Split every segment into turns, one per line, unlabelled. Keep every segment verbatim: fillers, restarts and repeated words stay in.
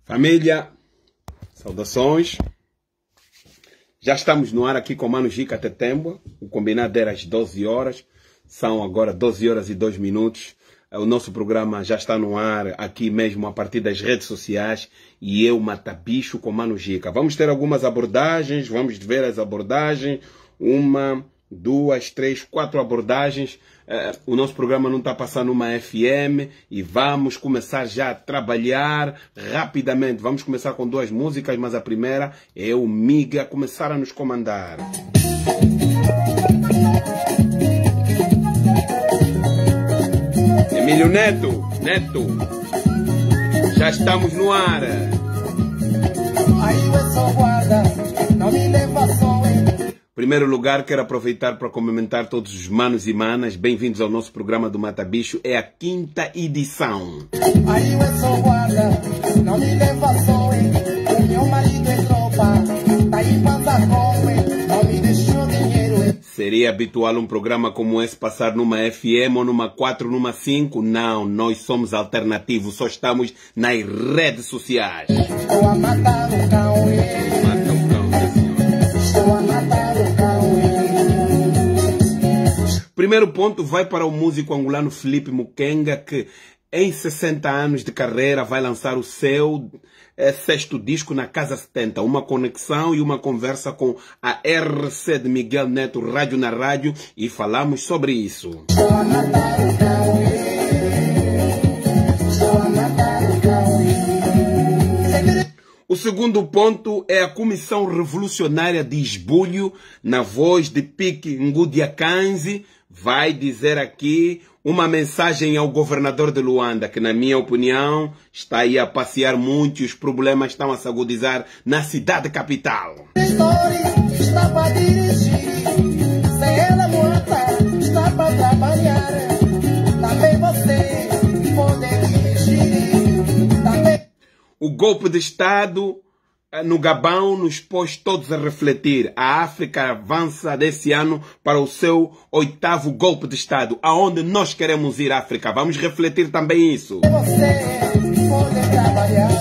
Família, saudações. Já estamos no ar aqui com o Mano Gica Tetembo. O combinado era às doze horas. São agora doze horas e dois minutos. O nosso programa já está no ar aqui mesmo a partir das redes sociais. E eu, Matabicho, com Mano Gica. Vamos ter algumas abordagens. Vamos ver as abordagens. Uma, duas, três, quatro abordagens. Uh, o nosso programa não está passando uma F M e vamos começar já a trabalhar rapidamente. Vamos começar com duas músicas, mas a primeira é o Miga começar a nos comandar. Emílio Neto, Neto, já estamos no ar. Em primeiro lugar, quero aproveitar para cumprimentar todos os manos e manas. Bem-vindos ao nosso programa do Matabicho. É a quinta edição.
Aí eu sou guarda, não me leva só, o meu marido é tropa, tá aí passa fome, não me deixou dinheiro.
Seria habitual um programa como esse passar numa F M ou numa quatro, numa cinco? Não, nós somos alternativos, só estamos nas redes sociais.
Estou a matar o cão,
Mata o cão, né, senhora?
estou a matar o cão.
Primeiro ponto vai para o músico angolano Felipe Mukenga, que em sessenta anos de carreira vai lançar o seu é, sexto disco na Casa setenta. Uma conexão e uma conversa com a R C de Miguel Neto, Rádio na Rádio, e falamos sobre isso.
Estou a matar o cão, estou a matar o cão.
O segundo ponto é a Comissão Revolucionária de Esbulho, na voz de Pique Ngudiakanzi, vai dizer aqui uma mensagem ao governador de Luanda, que na minha opinião está aí a passear muito e os problemas estão a se agudizar na cidade capital.
História está para dirigir, se ela morta está para trabalhar, também você pode dirigir, também...
O golpe de Estado no Gabão nos pôs todos a refletir. A África avança desse ano para o seu oitavo golpe de Estado. Aonde nós queremos ir, África? Vamos refletir também isso.
Você pode trabalhar.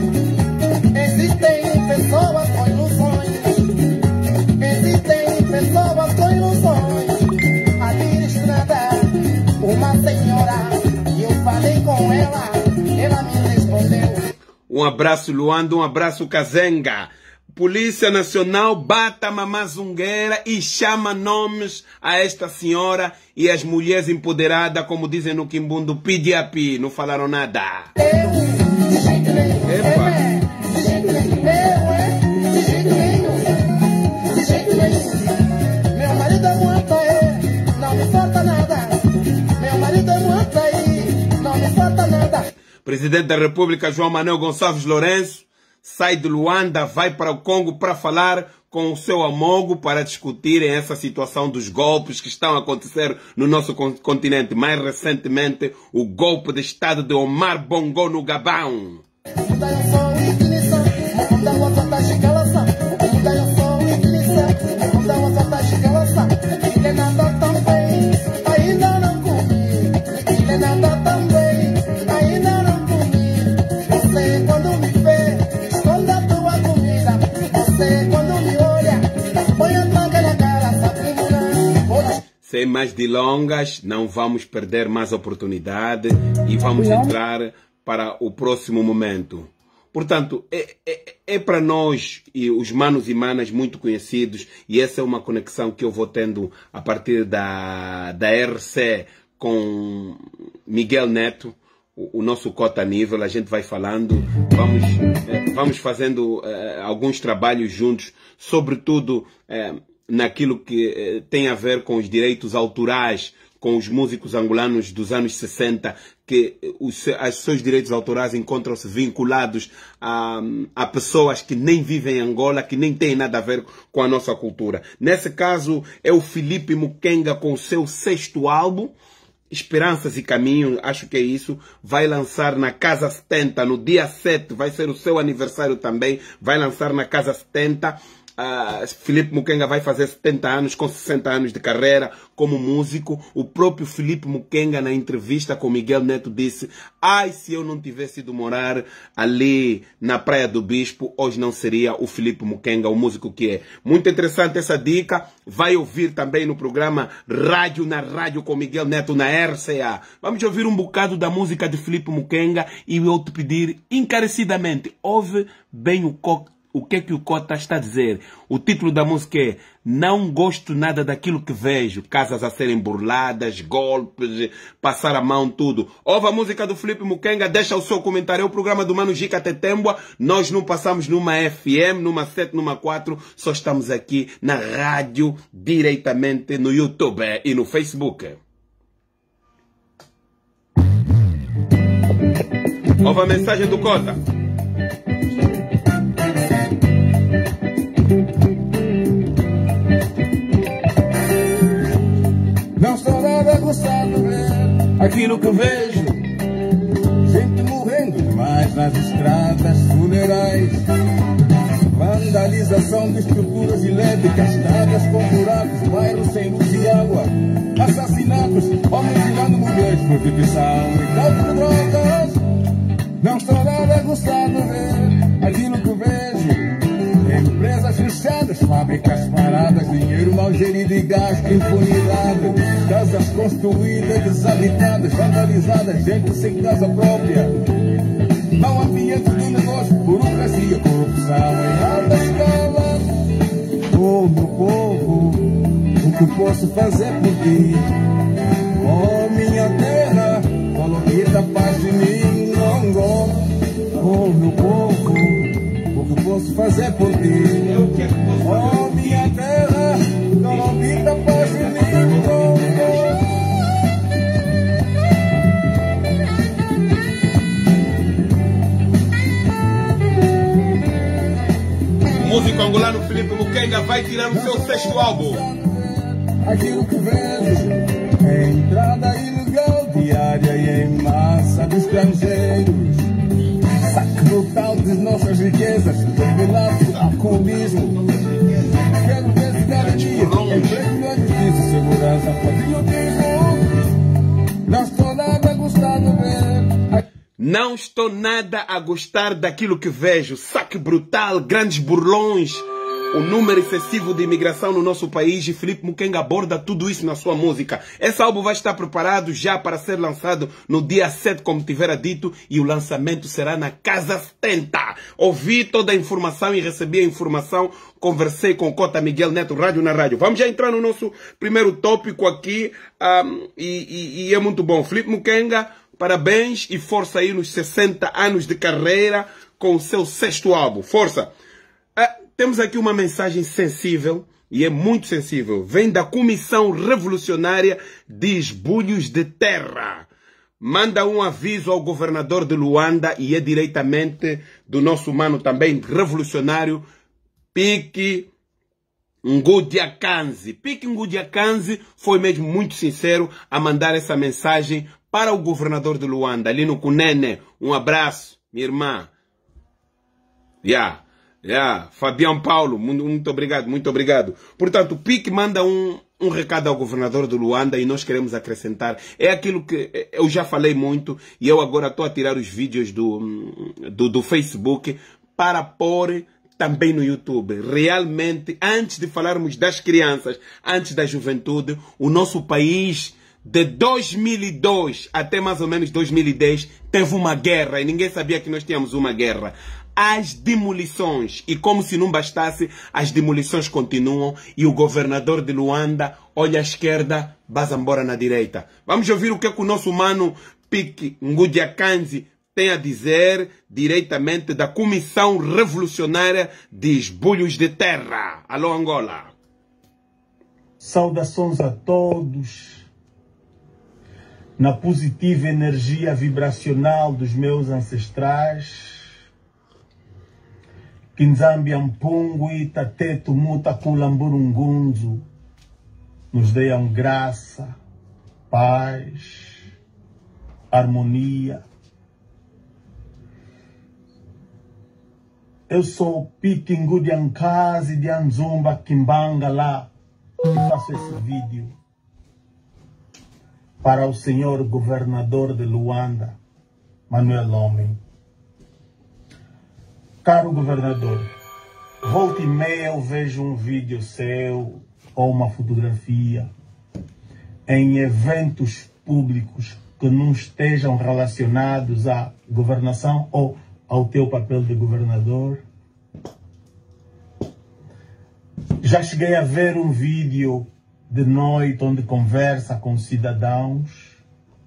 Existem pessoas com ilusões. Existem pessoas com ilusões. Ali na estrada, uma senhora, e eu falei com ela, ela me respondeu.
Um abraço, Luanda, um abraço, Kazenga. Polícia Nacional bate a mamazungueira e chama nomes a esta senhora e as mulheres empoderadas, como dizem no Quimbundo, pidi a pi, não falaram nada.
Eu, de jeito nenhum.
Epa.
Eu, de jeito nenhum. Eu, é, de jeito nenhum. De jeito nenhum. Meu marido é muito aí, não me falta nada. Meu marido é muito aí, não me falta nada.
Presidente da República, João Manuel Gonçalves Lourenço, sai de Luanda, vai para o Congo para falar com o seu amogo para discutirem essa situação dos golpes que estão a acontecer no nosso continente. Mais recentemente, o golpe de Estado de Omar Bongo no Gabão. Sem mais delongas, não vamos perder mais oportunidade e vamos entrar para o próximo momento. Portanto, é, é, é para nós e os manos e manas muito conhecidos, e essa é uma conexão que eu vou tendo a partir da, da R C com Miguel Neto, o, o nosso cota nível. A gente vai falando, vamos, é, vamos fazendo é, alguns trabalhos juntos, sobretudo é, naquilo que eh, tem a ver com os direitos autorais, com os músicos angolanos dos anos sessenta, que os, os seus direitos autorais encontram-se vinculados a, a pessoas que nem vivem em Angola, que nem têm nada a ver com a nossa cultura. Nesse caso, é o Felipe Mukenga com o seu sexto álbum, Esperanças e Caminho, acho que é isso, vai lançar na Casa setenta, no dia sete, vai ser o seu aniversário também, vai lançar na Casa setenta, uh, Filipe Mukenga vai fazer setenta anos, com sessenta anos de carreira como músico. O próprio Filipe Mukenga, na entrevista com Miguel Neto, disse: ai, se eu não tivesse ido morar ali na Praia do Bispo, hoje não seria o Filipe Mukenga, o músico que é. Muito interessante essa dica. Vai ouvir também no programa Rádio na Rádio com Miguel Neto na R C A. Vamos ouvir um bocado da música de Filipe Mukenga e eu te pedir encarecidamente, ouve bem o, o que é que o Cota está a dizer. O título da música é Não Gosto Nada Daquilo Que Vejo. Casas a serem burladas, golpes, passar a mão, tudo. Ouve a música do Filipe Mukenga, deixa o seu comentário. É o programa do Mano Gica Tetembua. Nós não passamos numa F M, numa sete, numa quatro. Só estamos aqui na rádio, diretamente no YouTube e no Facebook. Ouve a mensagem do Cota.
Não estou nada gostando de ver aquilo que vejo. Gente morrendo demais nas estradas, funerais. Vandalização de estruturas elétricas, estradas com buracos, bairros sem luz e água. Assassinatos, homens tirando mulheres, prostituição e tráfico de drogas. Não estou nada gostando de ver aquilo que vejo. Empresas fechadas, fábricas paradas, dinheiro mal gerido e gasto, impunidade. Casas construídas, desabitadas, vandalizadas, gente sem casa própria. Mau ambiente de negócio, burocracia, corrupção em alta escala. Oh, meu povo, o que posso fazer por ti? Oh, minha terra, colorida, paz de mim, não gosto. Oh, meu povo, o que posso fazer por ti? Oh, minha terra, colorida, paz de mim, não gosto.
O músico angolano Filipe Mukenga vai tirar o seu sexto álbum.
Aquilo que vejo é entrada ilegal diária e em massa de estrangeiros. Saque brutal de nossas riquezas, revelado alcoolismo. Quero ver se garantia, emprego na justiça, segurança, patriotismo. Não estou nada a gostar de ver.
Não estou nada a gostar daquilo que vejo. Saque brutal, grandes burlões, o número excessivo de imigração no nosso país, e Filipe Mukenga aborda tudo isso na sua música. Esse álbum vai estar preparado já para ser lançado no dia sete, como tivera dito, e o lançamento será na Casa setenta. Ouvi toda a informação e recebi a informação, conversei com o Cota Miguel Neto, Rádio na Rádio. Vamos já entrar no nosso primeiro tópico aqui, um, e, e, e é muito bom. Filipe Mukenga, parabéns e força aí nos sessenta anos de carreira com o seu sexto álbum. Força! Uh, temos aqui uma mensagem sensível, e é muito sensível. Vem da Comissão Revolucionária de Esbulhos de Terra. Manda um aviso ao governador de Luanda, e é diretamente do nosso mano também revolucionário, Pique Ngudiakanzi. Pique Ngudiakanzi foi mesmo muito sincero a mandar essa mensagem para o governador de Luanda, ali no Cunene. Um abraço, minha irmã. Yeah. Yeah. Fabião Paulo, muito, muito obrigado, muito obrigado. Portanto, o Pique manda um, um recado ao governador de Luanda, e nós queremos acrescentar. É aquilo que eu já falei muito, e eu agora estou a tirar os vídeos do, do, do Facebook para pôr também no YouTube. Realmente, antes de falarmos das crianças, antes da juventude, o nosso país, de dois mil e dois até mais ou menos dois mil e dez, teve uma guerra, e ninguém sabia que nós tínhamos uma guerra. As demolições, e como se não bastasse, as demolições continuam, e o governador de Luanda olha à esquerda, vaza embora na direita. Vamos ouvir o que, é que o nosso mano Pique Ngudiakanzi tem a dizer diretamente da Comissão Revolucionária de Esbulhos de Terra. Alô, Angola.
Saudações a todos, na positiva energia vibracional dos meus ancestrais. Kinzambi Ampungui, Tateto Muta Kulamburungunzu, nos deem graça, paz, harmonia. eu sou Pikingu de Ankazi, de Anzumba, Kimbanga lá, e faço esse vídeo para o senhor governador de Luanda, Manuel Homem. Caro governador, volta e meia eu vejo um vídeo seu ou uma fotografia em eventos públicos que não estejam relacionados à governação ou ao teu papel de governador. Já cheguei a ver um vídeo de noite onde conversa com cidadãos.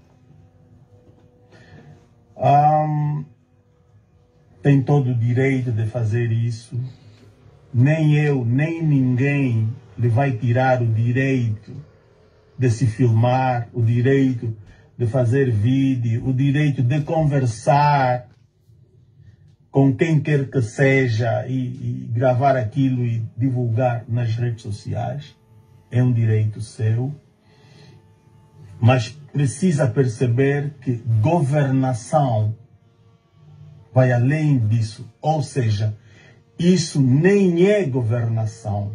Um, tem todo o direito de fazer isso. Nem eu, nem ninguém lhe vai tirar o direito de se filmar, o direito de fazer vídeo, o direito de conversar com quem quer que seja e, e gravar aquilo e divulgar nas redes sociais. É um direito seu. Mas precisa perceber que governação vai além disso. Ou seja, isso nem é governação.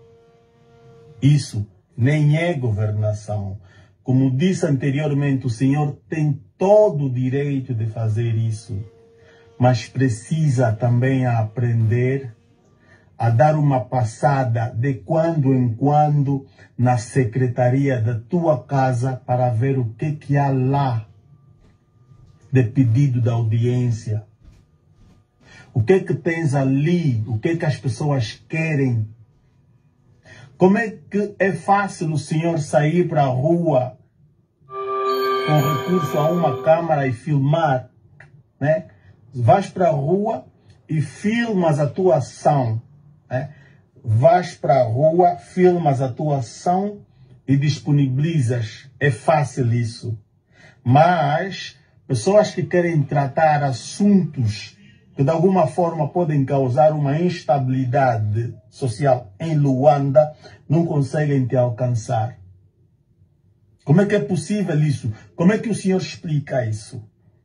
Isso nem é governação. Como disse anteriormente, o senhor tem todo o direito de fazer isso, mas precisa também aprender a dar uma passada de quando em quando na secretaria da tua casa para ver o que, que há lá de pedido da audiência. O que que tens ali? O que que as pessoas querem? Como é que é fácil o senhor sair para a rua com recurso a uma câmara e filmar, né? Vais para a rua e filmas a tua ação, né? Vais para a rua, filmas a tua ação e disponibilizas. É fácil isso. Mas pessoas que querem tratar assuntos que de alguma forma podem causar uma instabilidade social em Luanda, não conseguem te alcançar. Como é que é possível isso? Como é que o senhor explica isso?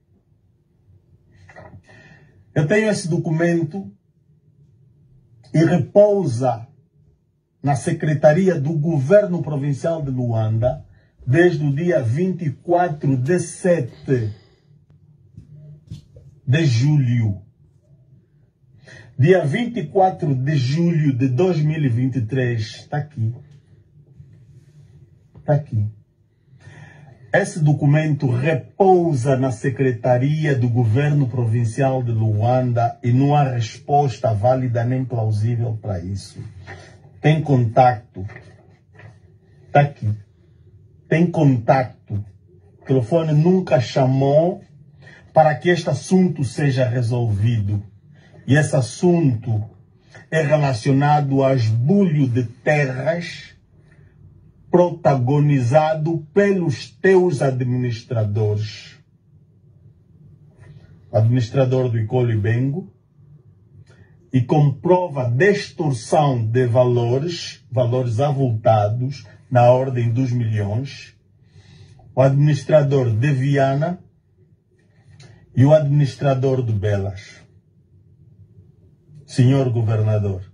Eu tenho esse documento e repousa na Secretaria do Governo Provincial de Luanda desde o dia vinte e quatro de sete de julho. Dia vinte e quatro de julho de dois mil e vinte e três, está aqui. Está aqui. Esse documento repousa na Secretaria do Governo Provincial de Luanda e não há resposta válida nem plausível para isso. Tem contacto. Está aqui. Tem contacto. O telefone nunca chamou para que este assunto seja resolvido. E esse assunto é relacionado ao esbulho de terras protagonizado pelos teus administradores. O administrador do Icolo Bengo, e comprova distorção de valores, valores avultados, na ordem dos milhões. O administrador de Viana e o administrador do Belas. Senhor governador,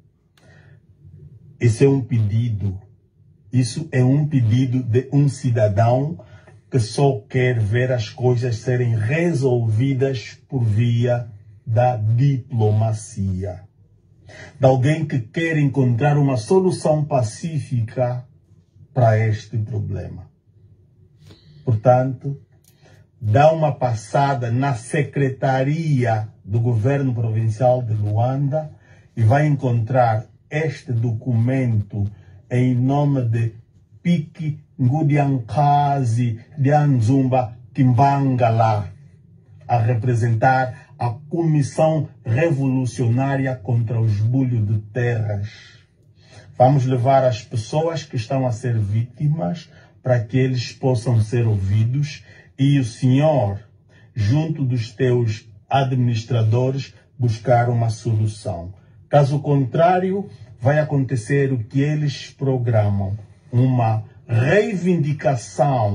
esse é um pedido, isso é um pedido de um cidadão que só quer ver as coisas serem resolvidas por via da diplomacia. De alguém que quer encontrar uma solução pacífica para este problema. Portanto, dá uma passada na Secretaria do Governo Provincial de Luanda e vai encontrar este documento em nome de Pique Ngudiankazi de Anzumba Kimbangala, a representar a Comissão Revolucionária contra o Esbulho de Terras. Vamos levar as pessoas que estão a ser vítimas para que eles possam ser ouvidos e o senhor, junto dos teus administradores, buscar uma solução. Caso contrário, vai acontecer o que eles programam, uma reivindicação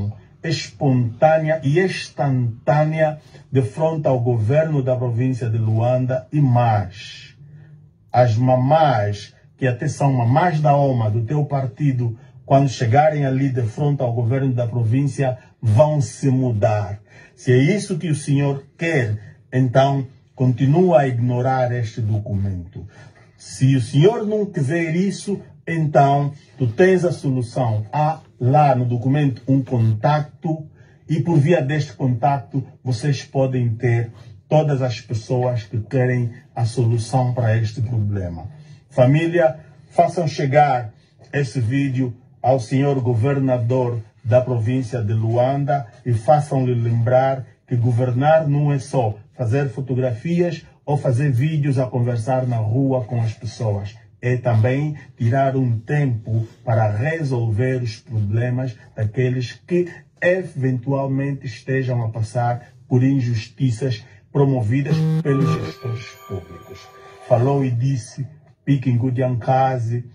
espontânea e instantânea de frente ao governo da província de Luanda e mais. As mamás, que até são mamás da alma do teu partido, quando chegarem ali de frente ao governo da província, vão se mudar. Se é isso que o senhor quer, então continua a ignorar este documento. Se o senhor não quiser isso, então tu tens a solução. Há lá no documento um contacto e por via deste contacto vocês podem ter todas as pessoas que querem a solução para este problema. Família, façam chegar esse vídeo ao senhor governador da província de Luanda e façam-lhe lembrar que governar não é só fazer fotografias ou fazer vídeos a conversar na rua com as pessoas. É também tirar um tempo para resolver os problemas daqueles que eventualmente estejam a passar por injustiças promovidas pelos gestores públicos. Falou e disse Piquingu Diankazi,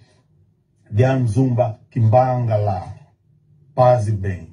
Dianzumba, Kimbangala. Paz e bem.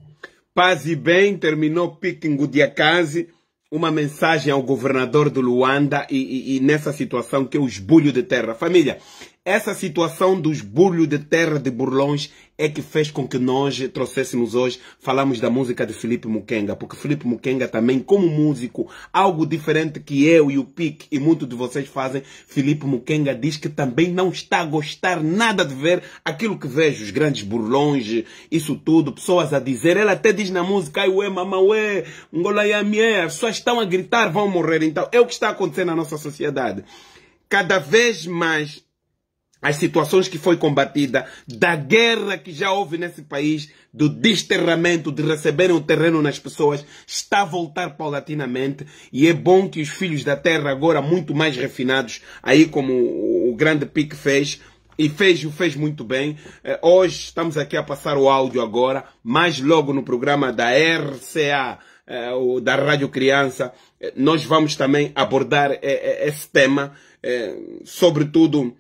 Paz e bem, terminou Piquingu Diankazi. Uma mensagem ao governador do Luanda e, e, e nessa situação que é o esbulho de terra. Família, essa situação do esbulho de terra de Burlões é que fez com que nós trouxéssemos hoje, falamos da música de Filipe Mukenga, porque Filipe Mukenga também, como músico, algo diferente que eu e o Pique e muitos de vocês fazem, Filipe Mukenga diz que também não está a gostar nada de ver aquilo que vejo, os grandes burlões, isso tudo, pessoas a dizer, ele até diz na música, ai ué, mamãe, ué, ngolaiamie, as pessoas estão a gritar, vão morrer. Então, é o que está acontecendo na nossa sociedade. Cada vez mais as situações que foi combatida, da guerra que já houve nesse país, do desterramento, de receberem o terreno nas pessoas, está a voltar paulatinamente e é bom que os filhos da terra, agora muito mais refinados, aí como o grande Pique fez, e fez, o fez muito bem. Hoje estamos aqui a passar o áudio agora, mais logo no programa da R C A, da Rádio Criança, nós vamos também abordar esse tema, sobretudo.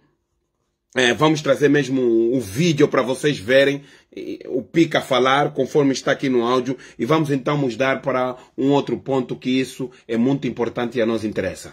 É, vamos trazer mesmo o vídeo para vocês verem o Pica falar, conforme está aqui no áudio, e vamos então mudar para um outro ponto que isso é muito importante e a nós interessa.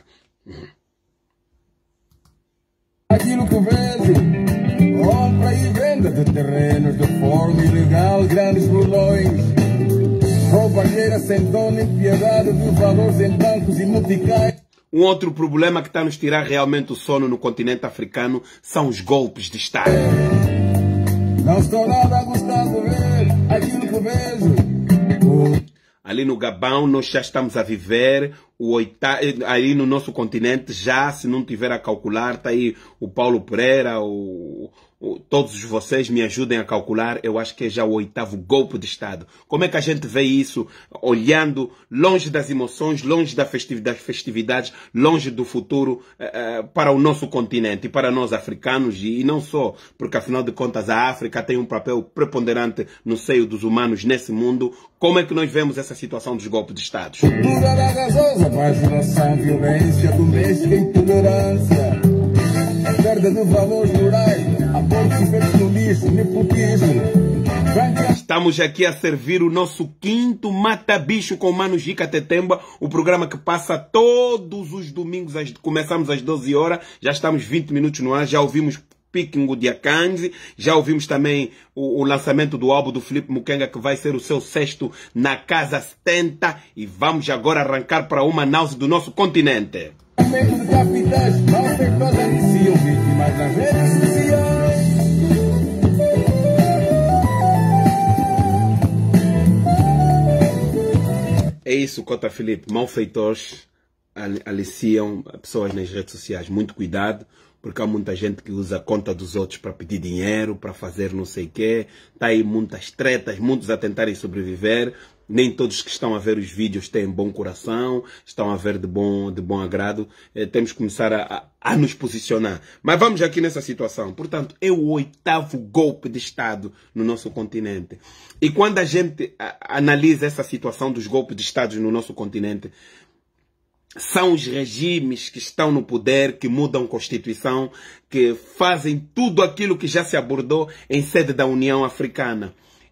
Aquilo que vejo, compra e venda de terrenos de forma ilegal, grandes burlões, roubalheira sem dó nem piedade dos valores em bancos e multicais.
Um outro problema que está a nos tirar realmente o sono no continente africano são os golpes de Estado.
Não estou nada a gostar de ver aquilo que vejo.
Ali no Gabão nós já estamos a viver o oitavo, aí no nosso continente já, se não tiver a calcular, está aí o Paulo Pereira, o, o, todos vocês me ajudem a calcular, eu acho que é já o oitavo golpe de Estado. Como é que a gente vê isso olhando longe das emoções, longe da festiv das festividades, longe do futuro uh, uh, para o nosso continente e para nós africanos e, e não só, porque afinal de contas a África tem um papel preponderante no seio dos humanos nesse mundo. Como é que nós vemos essa situação dos golpes de Estado?
Vacinação, violência doméstica, intolerância, perda de valores morais, abortos feitos no lixo, nepotismo.
Estamos aqui a servir o nosso quinto Mata-Bicho com o Mano Jica Tetemba, o programa que passa todos os domingos, às, começamos às doze horas, já estamos vinte minutos no ar, já ouvimos Piquingu Diankazi, já ouvimos também o, o lançamento do álbum do Filipe Mukenga, que vai ser o seu sexto na Casa setenta, e vamos agora arrancar para uma Manaus do nosso continente. É isso, Cota Filipe, malfeitores aliciam pessoas nas redes sociais, muito cuidado. Porque há muita gente que usa a conta dos outros para pedir dinheiro, para fazer não sei o quê. Está aí muitas tretas, muitos a tentarem sobreviver. Nem todos que estão a ver os vídeos têm bom coração, estão a ver de bom, de bom agrado. Eh, temos que começar a, a, a nos posicionar. Mas vamos aqui nessa situação. Portanto, é o oitavo golpe de Estado no nosso continente. E quando a gente a, analisa essa situação dos golpes de Estado no nosso continente, são os regimes que estão no poder, que mudam a Constituição, que fazem tudo aquilo que já se abordou em sede da União Africana.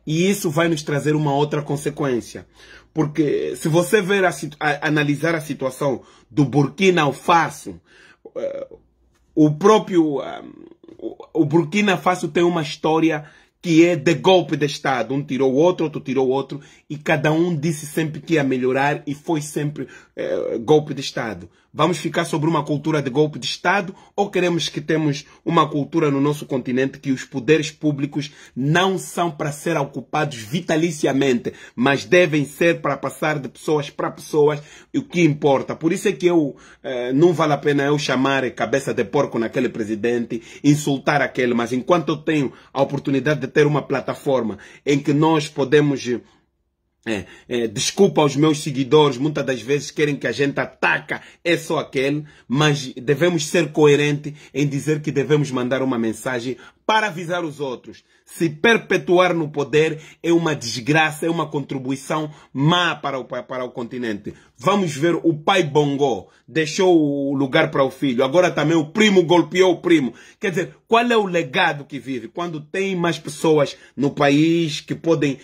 E isso vai nos trazer uma outra consequência. Porque se você ver a, a, analisar a situação do Burkina Faso, uh, o próprio uh, o, o Burkina Faso tem uma história que é de golpe de Estado. Um tirou o outro, outro tirou o outro, e cada um disse sempre que ia melhorar, e foi sempre uh, golpe de Estado. Vamos ficar sobre uma cultura de golpe de Estado, ou queremos que temos uma cultura no nosso continente que os poderes públicos não são para ser ocupados vitaliciamente, mas devem ser para passar de pessoas para pessoas, o que importa. Por isso é que eu eh, não vale a pena eu chamar cabeça de porco naquele presidente, insultar aquele, mas enquanto eu tenho a oportunidade de ter uma plataforma em que nós podemos... É, é, desculpa aos meus seguidores, muitas das vezes querem que a gente ataca é só aquele, mas devemos ser coerentes em dizer que devemos mandar uma mensagem para avisar os outros. Se perpetuar no poder é uma desgraça, é uma contribuição má para o, para o continente. Vamos ver, o pai Bongo deixou o lugar para o filho, agora também o primo golpeou o primo. Quer dizer, qual é o legado que vive? Quando tem mais pessoas no país que podem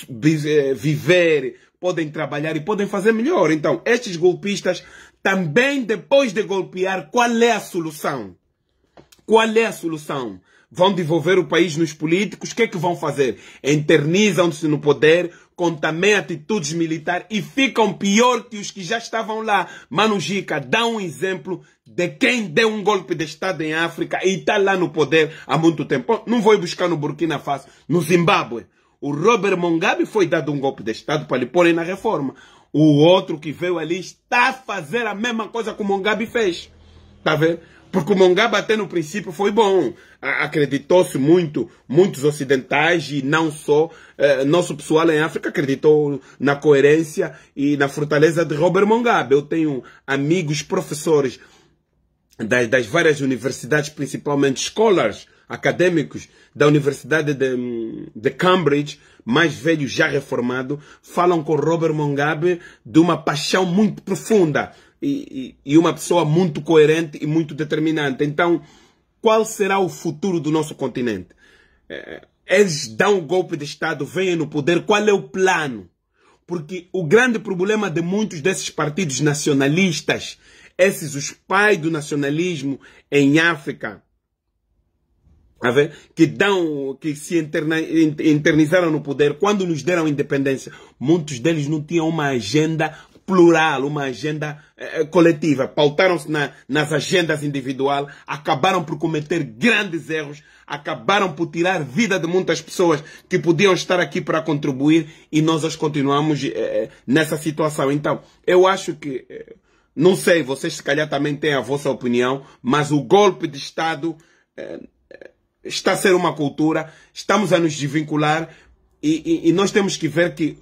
viver, podem trabalhar e podem fazer melhor. Então, estes golpistas também, depois de golpear, qual é a solução? Qual é a solução? Vão devolver o país nos políticos? O que é que vão fazer? Eternizam-se no poder, com também atitudes militares, e ficam pior que os que já estavam lá. Mano Jica dá um exemplo de quem deu um golpe de Estado em África e está lá no poder há muito tempo. Não vou ir buscar no Burkina Faso, no Zimbábue. O Robert Mugabe foi dado um golpe de Estado para lhe porem na reforma. O outro que veio ali está a fazer a mesma coisa que o Mugabe fez. Está vendo? Porque o Mugabe até no princípio foi bom. Acreditou-se muito, muitos ocidentais e não só. Eh, nosso pessoal em África acreditou na coerência e na fortaleza de Robert Mugabe. Eu tenho amigos, professores das, das várias universidades, principalmente scholars, acadêmicos da Universidade de, de Cambridge, mais velhos, já reformado, falam com Robert Mugabe de uma paixão muito profunda. E, e, e uma pessoa muito coerente e muito determinante. Então, qual será o futuro do nosso continente? É, eles dão um golpe de Estado, vêm no poder, qual é o plano? Porque o grande problema de muitos desses partidos nacionalistas, esses os pais do nacionalismo em África, a ver, que, dão, que se interna, internizaram no poder, quando nos deram independência, muitos deles não tinham uma agenda plural, uma agenda eh, coletiva. Pautaram-se na, nas agendas individuais, acabaram por cometer grandes erros, acabaram por tirar vida de muitas pessoas que podiam estar aqui para contribuir, e nós as continuamos eh, nessa situação. Então, eu acho que, eh, não sei, vocês se calhar também têm a vossa opinião, mas o golpe de Estado eh, está a ser uma cultura, estamos a nos desvincular, e, e, e nós temos que ver que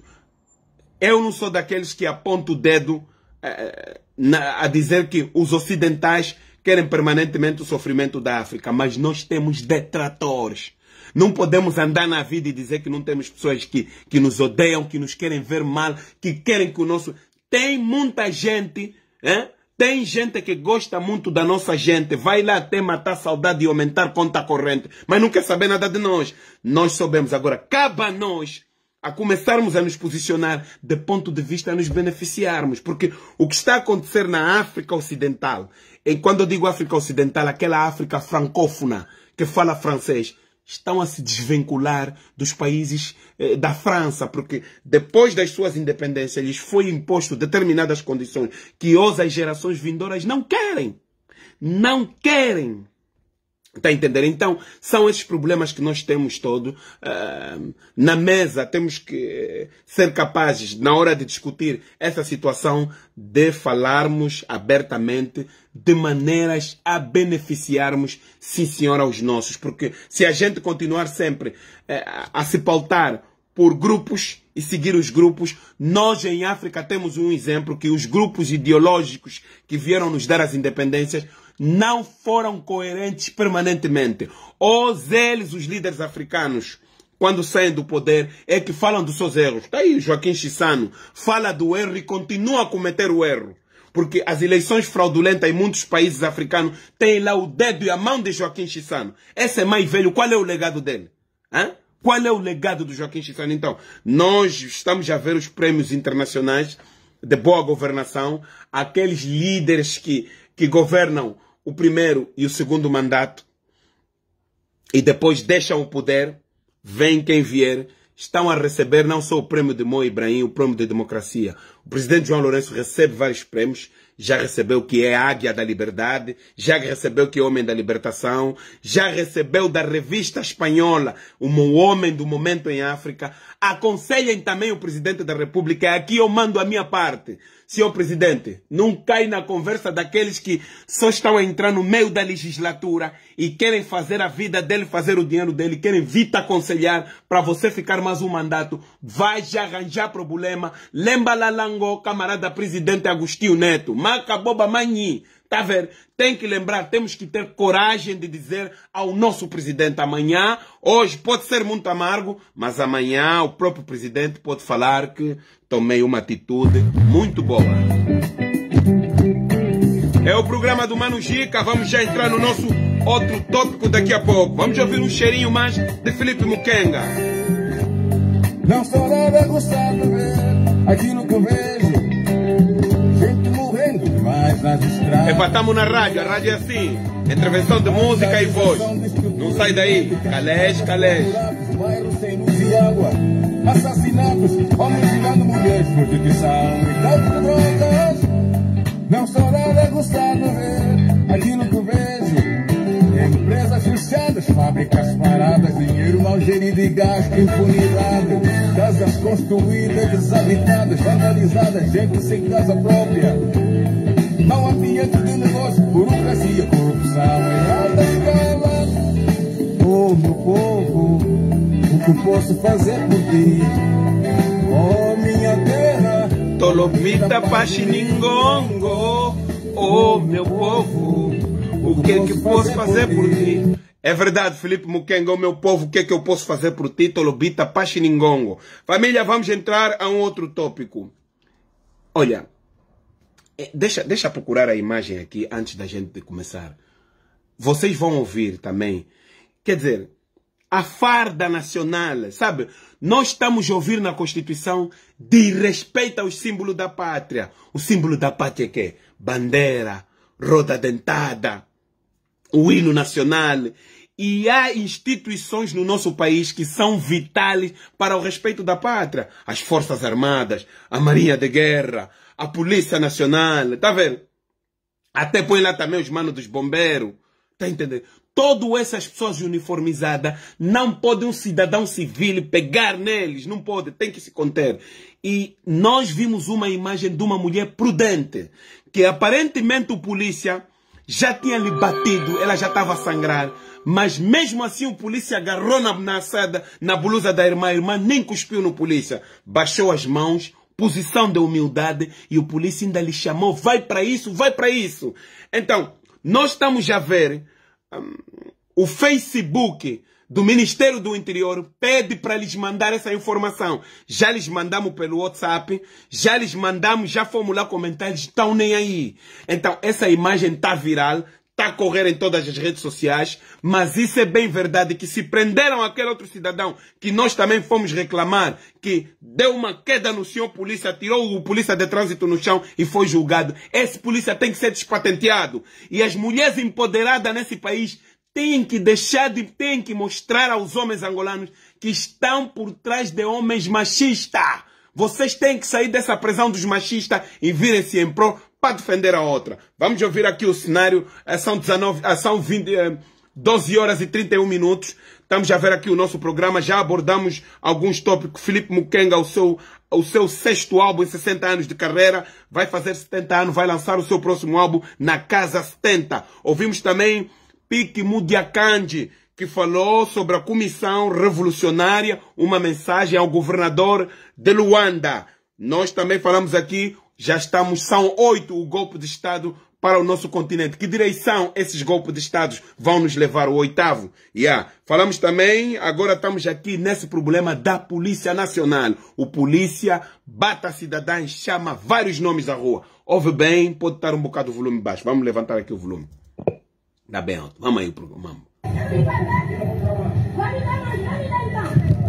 eu não sou daqueles que apontam o dedo eh, na, a dizer que os ocidentais querem permanentemente o sofrimento da África, mas nós temos detratores. Não podemos andar na vida e dizer que não temos pessoas que, que nos odeiam, que nos querem ver mal, que querem que o nosso... Tem muita gente, eh? Tem gente que gosta muito da nossa gente, vai lá até matar saudade e aumentar conta corrente, mas não quer saber nada de nós. Nós soubemos agora, cabe a nós a começarmos a nos posicionar de ponto de vista a nos beneficiarmos. Porque o que está a acontecer na África Ocidental, e quando eu digo África Ocidental, aquela África francófona que fala francês, estão a se desvincular dos países eh, da França, porque depois das suas independências lhes foi imposto determinadas condições que hoje as gerações vindouras não querem. Não querem. Está a entender? Então, são esses problemas que nós temos todos uh, na mesa. Temos que ser capazes, na hora de discutir essa situação, de falarmos abertamente de maneiras a beneficiarmos, sim senhor, aos nossos. Porque se a gente continuar sempre uh, a se pautar por grupos e seguir os grupos, nós em África temos um exemplo que os grupos ideológicos que vieram nos dar as independências não foram coerentes permanentemente. Ou eles, os líderes africanos, quando saem do poder, é que falam dos seus erros. Está aí Joaquim Chissano, fala do erro e continua a cometer o erro. Porque as eleições fraudulentas em muitos países africanos têm lá o dedo e a mão de Joaquim Chissano. Esse é mais velho, qual é o legado dele? Hã? Qual é o legado do Joaquim Chissano? Então, nós estamos a ver os prêmios internacionais de boa governação, aqueles líderes que, que governam o primeiro e o segundo mandato e depois deixam o poder, vem quem vier, estão a receber não só o prêmio de Mo Ibrahim, o prêmio de democracia. O presidente João Lourenço recebe vários prêmios, já recebeu que é Águia da Liberdade, já recebeu que é Homem da Libertação, já recebeu da revista espanhola um Homem do Momento em África. Aconselhem também o presidente da República, aqui eu mando a minha parte. Senhor presidente, não cai na conversa daqueles que só estão a entrar no meio da legislatura e querem fazer a vida dele, fazer o dinheiro dele, querem vir te aconselhar para você ficar mais um mandato. Vai já arranjar problema. Lembra lá, Lango, camarada presidente Agostinho Neto. Macaboba manhi. Tá vendo? Tem que lembrar, temos que ter coragem de dizer ao nosso presidente amanhã, hoje pode ser muito amargo, mas amanhã o próprio presidente pode falar que tomei uma atitude muito boa. É o programa do Mano Gica, vamos já entrar no nosso outro tópico daqui a pouco. Vamos ouvir um cheirinho mais de Filipe Mukenga.
Não sou nada gostado de ver aquilo que eu vejo. Gente morrendo demais nas estradas.
Empatamos na rádio, a rádio é assim. Intervenção de música e voz. Não sai daí. Calés, calés.
Bairros sem luz e água. Assassinatos, homens tirando mulheres, prostituição e tráfico de drogas. Não sou nada gostado de ver aquilo que eu vejo. Empresas fechadas, fábricas paradas, dinheiro mal gerido e gasto, impunidade. Casas construídas, desabitadas, vandalizadas, gente sem casa própria. Mau ambiente de negócio, burocracia, corrupção em alta escala. Oh, meu povo, o que eu posso fazer por ti? Oh, minha terra,
Tolobita Paxiningongo. Oh, meu povo, o que é que posso fazer por ti? É verdade, Filipe Mukenga, o meu povo, o que é que eu posso fazer por ti? Tolobita Paxiningongo. Família, vamos entrar a um outro tópico. Olha, deixa, deixa procurar a imagem aqui antes da gente começar. Vocês vão ouvir também. Quer dizer, a farda nacional, sabe? Nós estamos a ouvir na Constituição de respeito aos símbolos da pátria. O símbolo da pátria é que? Bandeira, roda dentada, o hino nacional. E há instituições no nosso país que são vitais para o respeito da pátria. As Forças Armadas, a Marinha de Guerra, a Polícia Nacional, tá vendo? Até põe lá também os manos dos bombeiros, tá entendendo? Todas essas pessoas uniformizadas, não pode um cidadão civil pegar neles, não pode, tem que se conter. E nós vimos uma imagem de uma mulher prudente, que aparentemente o polícia já tinha lhe batido, ela já estava a sangrar, mas mesmo assim o polícia agarrou na, na, na blusa da irmã, a irmã nem cuspiu no polícia, baixou as mãos, posição de humildade, e o polícia ainda lhe chamou, vai para isso, vai para isso. Então, nós estamos a ver, um, o Facebook do Ministério do Interior pede para lhes mandar essa informação. Já lhes mandamos pelo WhatsApp, já lhes mandamos, já fomos lá comentários, estão nem aí. Então, essa imagem está viral, está a correr em todas as redes sociais, mas isso é bem verdade, que se prenderam aquele outro cidadão, que nós também fomos reclamar, que deu uma queda no senhor polícia, tirou o polícia de trânsito no chão e foi julgado. Esse polícia tem que ser despatenteado. E as mulheres empoderadas nesse país têm que deixar de, têm que mostrar aos homens angolanos que estão por trás de homens machistas. Vocês têm que sair dessa prisão dos machistas e virem-se em pró para defender a outra. Vamos ouvir aqui o cenário. São, dezenove, são vinte, doze horas e trinta e um minutos. Estamos a ver aqui o nosso programa. Já abordamos alguns tópicos. Filipe Mukenga, o seu, o seu sexto álbum em sessenta anos de carreira. Vai fazer setenta anos, vai lançar o seu próximo álbum na Casa setenta. Ouvimos também Pique Mudiakandi, que falou sobre a Comissão Revolucionária, uma mensagem ao governador de Luanda. Nós também falamos aqui, já estamos, são oito o golpe de Estado para o nosso continente. Que direção esses golpes de Estado vão nos levar ao oitavo? Yeah. Falamos também, agora estamos aqui nesse problema da Polícia Nacional. O polícia bate a cidadã e chama vários nomes à rua. Ouve bem, pode estar um bocado o volume baixo. Vamos levantar aqui o volume. Dá bem alto. Vamos aí o programa. Vamos.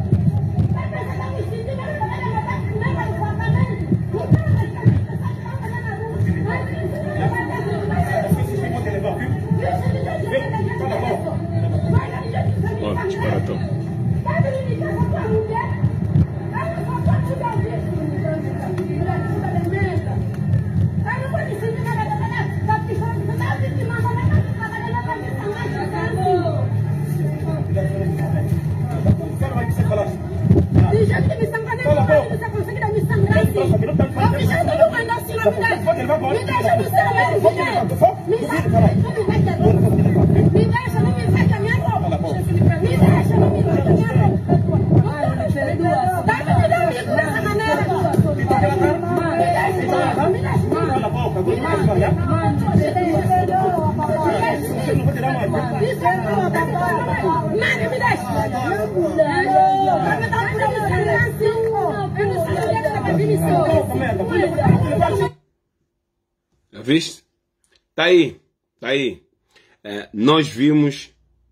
Viste? Tá aí, tá aí. É, nós vimos.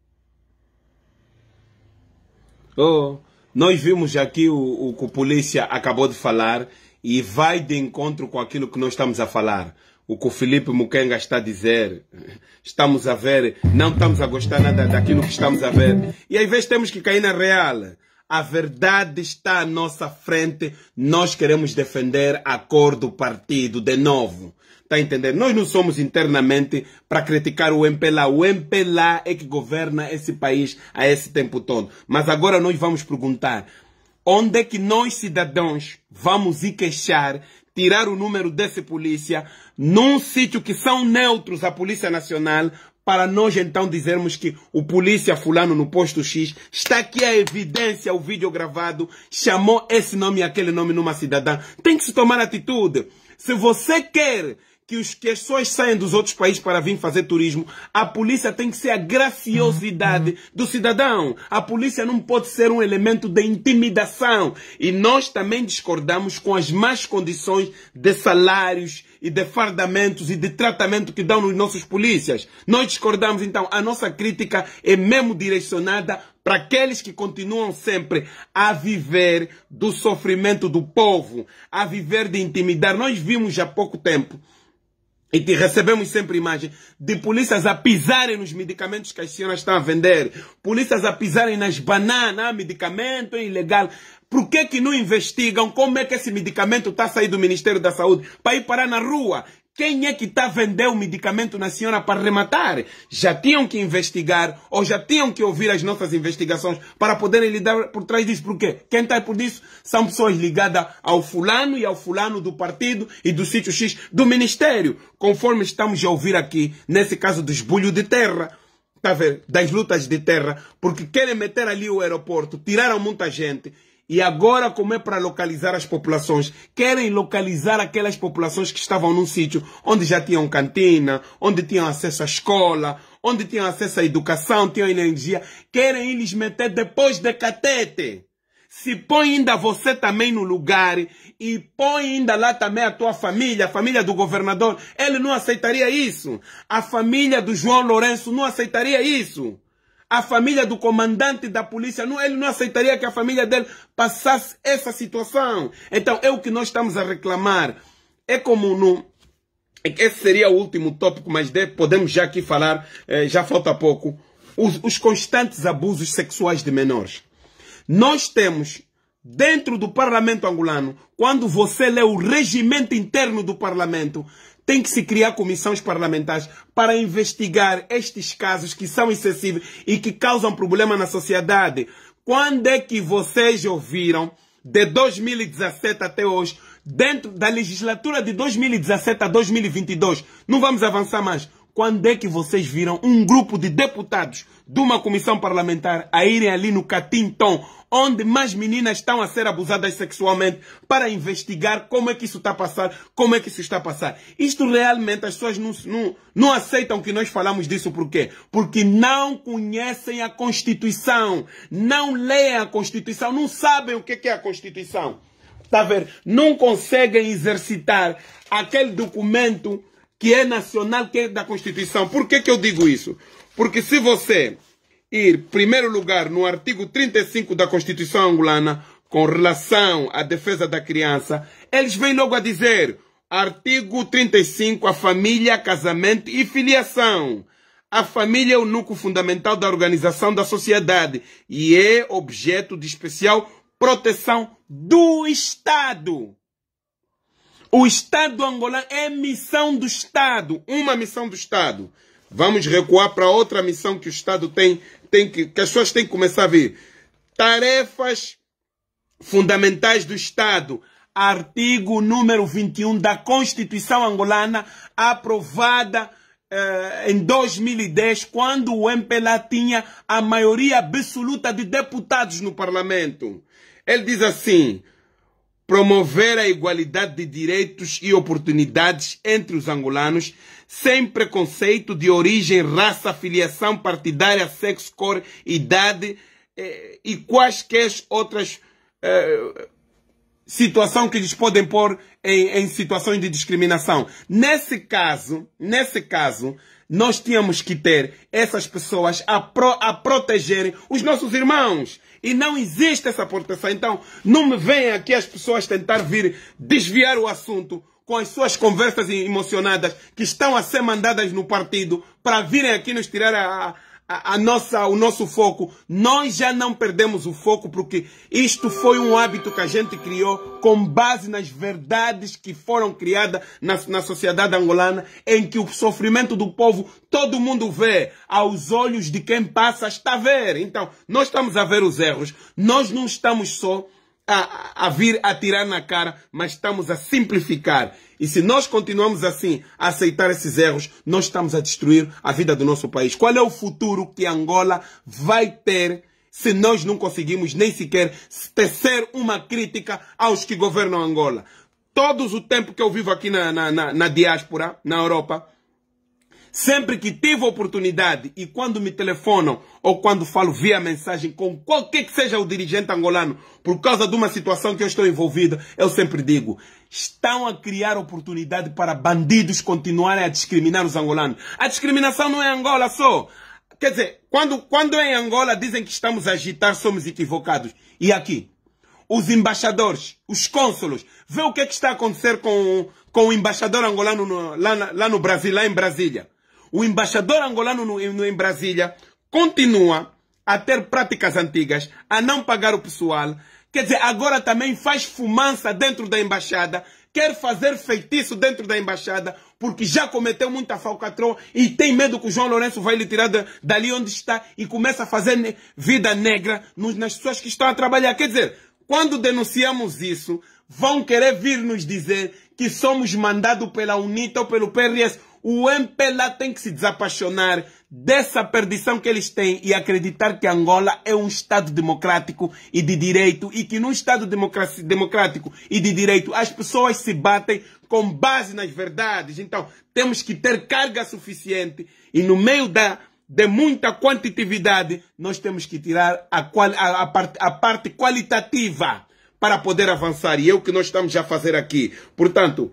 Oh, nós vimos aqui o, o que a polícia acabou de falar e vai de encontro com aquilo que nós estamos a falar. O que o Filipe Mukenga está a dizer. Estamos a ver, não estamos a gostar nada daquilo que estamos a ver. E às vezes temos que cair na real. A verdade está à nossa frente. Nós queremos defender a cor do partido de novo. Está a entender? Nós não somos internamente para criticar o M P L A. O M P L A é que governa esse país a esse tempo todo. Mas agora nós vamos perguntar. Onde é que nós, cidadãos, vamos ir queixar, tirar o número desse polícia, num sítio que são neutros, a Polícia Nacional, para nós então dizermos que o polícia fulano no posto X, está aqui a evidência, o vídeo gravado, chamou esse nome e aquele nome numa cidadã. Tem que se tomar atitude. Se você quer que, os, que as pessoas saiam dos outros países para vir fazer turismo, a polícia tem que ser a graciosidade do cidadão. A polícia não pode ser um elemento de intimidação. E nós também discordamos com as más condições de salários e de fardamentos e de tratamento que dão nos nossos polícias. Nós discordamos, então, a nossa crítica é mesmo direcionada para aqueles que continuam sempre a viver do sofrimento do povo, a viver de intimidar. Nós vimos há pouco tempo, e te recebemos sempre imagens de polícias a pisarem nos medicamentos que as senhoras estão a vender. Polícias a pisarem nas bananas, ah, medicamento é ilegal. Por que que não investigam como é que esse medicamento está a sair do Ministério da Saúde para ir parar na rua? Quem é que está a vender o medicamento na senhora para rematar? Já tinham que investigar ou já tinham que ouvir as nossas investigações para poderem lidar por trás disso. Por quê? Quem está por disso são pessoas ligadas ao fulano e ao fulano do partido e do sítio X do Ministério. Conforme estamos a ouvir aqui, nesse caso do esbulho de terra, está a ver? Das lutas de terra, porque querem meter ali o aeroporto, tiraram muita gente. E agora, como é para localizar as populações, querem localizar aquelas populações que estavam num sítio onde já tinham cantina, onde tinham acesso à escola, onde tinham acesso à educação, tinham energia. Querem eles meter depois de catete. Se põe ainda você também no lugar e põe ainda lá também a tua família, a família do governador, ele não aceitaria isso. A família do João Lourenço não aceitaria isso. A família do comandante da polícia, não, ele não aceitaria que a família dele passasse essa situação. Então, é o que nós estamos a reclamar. É como no... Esse seria o último tópico, mas de, podemos já aqui falar, eh, já falta pouco, os, os constantes abusos sexuais de menores. Nós temos, dentro do parlamento angolano, quando você lê o regimento interno do parlamento, tem que se criar comissões parlamentares para investigar estes casos que são excessivos e que causam problema na sociedade. Quando é que vocês ouviram, de dois mil e dezassete até hoje, dentro da legislatura de dois mil e dezassete a dois mil e vinte e dois, não vamos avançar mais, quando é que vocês viram um grupo de deputados de uma comissão parlamentar a irem ali no Catinton, onde mais meninas estão a ser abusadas sexualmente, para investigar como é que isso está a passar, como é que isso está a passar? Isto realmente as pessoas não, não, não aceitam que nós falamos disso. Por quê? Porque não conhecem a Constituição, não leem a Constituição, não sabem o que é a Constituição. Está a ver? Não conseguem exercitar aquele documento que é nacional, que é da Constituição. Por que que eu digo isso? Porque se você ir, em primeiro lugar, no artigo trinta e cinco da Constituição angolana, com relação à defesa da criança, eles vêm logo a dizer, artigo trinta e cinco, a família, casamento e filiação. A família é o núcleo fundamental da organização da sociedade e é objeto de especial proteção do Estado. O Estado angolano é missão do Estado, uma missão do Estado. Vamos recuar para outra missão que o Estado tem, tem que, que as pessoas têm que começar a ver. Tarefas fundamentais do Estado. artigo número vinte e um da Constituição angolana, aprovada eh, em dois mil e dez, quando o M P L A tinha a maioria absoluta de deputados no Parlamento. Ele diz assim: promover a igualdade de direitos e oportunidades entre os angolanos, sem preconceito de origem, raça, filiação partidária, sexo, cor, idade eh, e quaisquer outras eh, situações que eles podem pôr em, em situações de discriminação. Nesse caso, nesse caso, nós tínhamos que ter essas pessoas a, pro, a protegerem os nossos irmãos. E não existe essa proteção. Então, não me venham aqui as pessoas tentar vir desviar o assunto com as suas conversas emocionadas que estão a ser mandadas no partido para virem aqui nos tirar a, a, a nossa, o nosso foco. Nós já não perdemos o foco porque isto foi um hábito que a gente criou com base nas verdades que foram criadas na, na sociedade angolana, em que o sofrimento do povo todo mundo vê, aos olhos de quem passa está a ver. Então, nós estamos a ver os erros, nós não estamos só a, a vir a tirar na cara, mas estamos a simplificar. E se nós continuamos assim a aceitar esses erros, nós estamos a destruir a vida do nosso país. Qual é o futuro que Angola vai ter se nós não conseguimos nem sequer tecer uma crítica aos que governam Angola? Todos o tempo que eu vivo aqui na, na, na, na diáspora, na Europa, sempre que tive oportunidade e quando me telefonam ou quando falo via mensagem com qualquer que seja o dirigente angolano por causa de uma situação que eu estou envolvido, eu sempre digo: estão a criar oportunidade para bandidos continuarem a discriminar os angolanos. A discriminação não é Angola só. Quer dizer, quando, quando é em Angola dizem que estamos a agitar, somos equivocados. E aqui? Os embaixadores, os cônsulos, vê o que, é que está a acontecer com, com o embaixador angolano no, lá, lá no Brasil, lá em Brasília. O embaixador angolano no, no, em Brasília continua a ter práticas antigas, a não pagar o pessoal. Quer dizer, agora também faz fumaça dentro da embaixada, quer fazer feitiço dentro da embaixada, porque já cometeu muita falcatrua e tem medo que o João Lourenço vai lhe tirar de, dali onde está e começa a fazer ne, vida negra nos, nas pessoas que estão a trabalhar. Quer dizer, quando denunciamos isso, vão querer vir nos dizer que somos mandados pela UNITA ou pelo P R S. O M P L A tem que se desapaixonar dessa perdição que eles têm e acreditar que Angola é um Estado democrático e de direito, e que num Estado democrático e de direito as pessoas se batem com base nas verdades. Então, temos que ter carga suficiente e no meio da, de muita quantitatividade, nós temos que tirar a, a, a, parte, a parte qualitativa para poder avançar. E é o que nós estamos a fazer aqui. Portanto,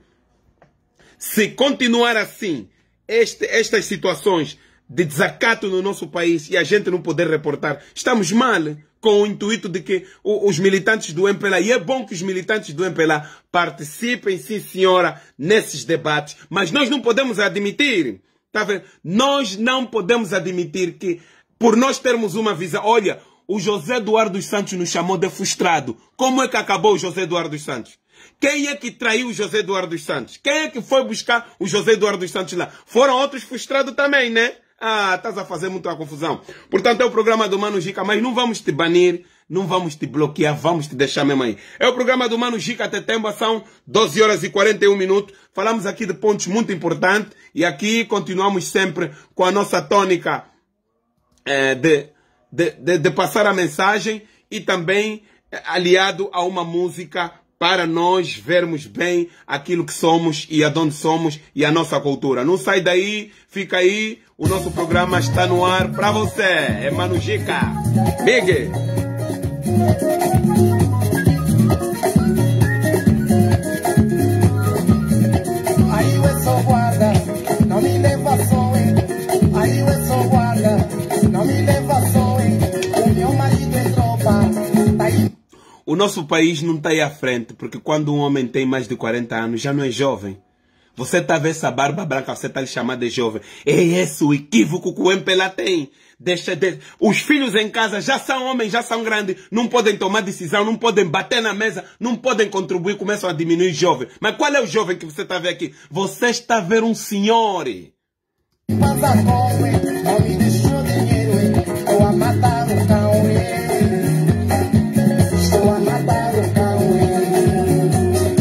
se continuar assim, este, estas situações de desacato no nosso país e a gente não poder reportar, estamos mal com o intuito de que os militantes do M P L A, e é bom que os militantes do M P L A participem, sim senhora, nesses debates, mas nós não podemos admitir, tá vendo? Nós não podemos admitir que, por nós termos uma visão, olha, o José Eduardo dos Santos nos chamou de frustrado. Como é que acabou o José Eduardo dos Santos? Quem é que traiu o José Eduardo dos Santos? Quem é que foi buscar o José Eduardo dos Santos lá? Foram outros frustrados também, né? Ah, estás a fazer muita confusão. Portanto, é o programa do Mano Gica, mas não vamos te banir, não vamos te bloquear, vamos te deixar mesmo aí. É o programa do Mano Gica Tetemba, são doze horas e quarenta e um minutos. Falamos aqui de pontos muito importantes e aqui continuamos sempre com a nossa tônica é, de, de, de, de passar a mensagem e também é, aliado a uma música para nós vermos bem aquilo que somos e aonde somos e a nossa cultura. Não sai daí, fica aí, o nosso programa está no ar para você. É Mano Gica. Big!
Aí eu só guarda, não me leva só, hein? Aí eu só guarda, não me leva só, hein? O meu marido é tropa, tá aí.
O nosso país não está aí à frente, porque quando um homem tem mais de quarenta anos, já não é jovem. Você está a ver essa barba branca, você está lhe chamando de jovem. É esse o equívoco que o M P L A tem. Deixa de... Os filhos em casa já são homens, já são grandes, não podem tomar decisão, não podem bater na mesa, não podem contribuir, começam a diminuir jovem. Mas qual é o jovem que você está a ver aqui? Você está a ver um senhor.
Mas a fome não me deixou dinheiro, estou a matar o cão, estou a matar o cão.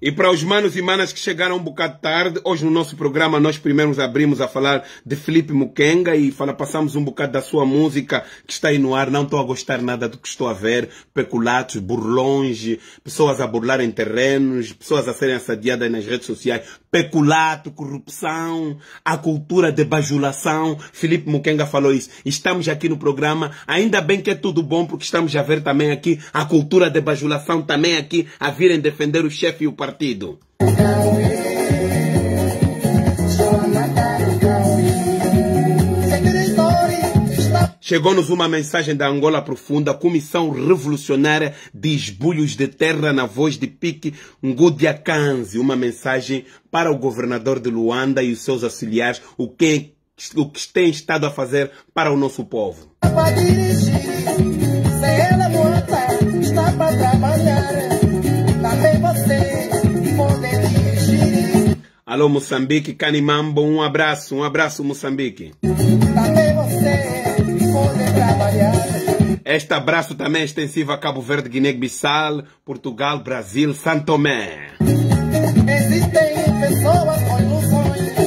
E para os manos e manas que chegaram um bocado tarde, hoje no nosso programa nós primeiro abrimos a falar de Filipe Mukenga e fala, passamos um bocado da sua música que está aí no ar. Não estou a gostar nada do que estou a ver. Peculatos, burlões, pessoas a burlarem terrenos, pessoas a serem assediadas nas redes sociais. Peculato, corrupção, a cultura de bajulação. Filipe Mukenga falou isso. Estamos aqui no programa, ainda bem que é tudo bom, porque estamos a ver também aqui a cultura de bajulação também aqui a virem defender o chefe e o partido. Chegou-nos uma mensagem da Angola Profunda, Comissão Revolucionária de Esbulhos de Terra, na voz de Pique Ngudia Kanzi. Uma mensagem para o governador de Luanda e os seus auxiliares, o que, o que tem estado a fazer para o nosso povo.
Para dirigir, se ela monta, está para trabalhar, também você pode dirigir.
Alô Moçambique, Canimambo, um abraço, um abraço Moçambique.
Também você pode trabalhar.
Este abraço também é extensivo a Cabo Verde, Guiné-Bissau, Portugal, Brasil, São Tomé.
Existem pessoas com ilusões,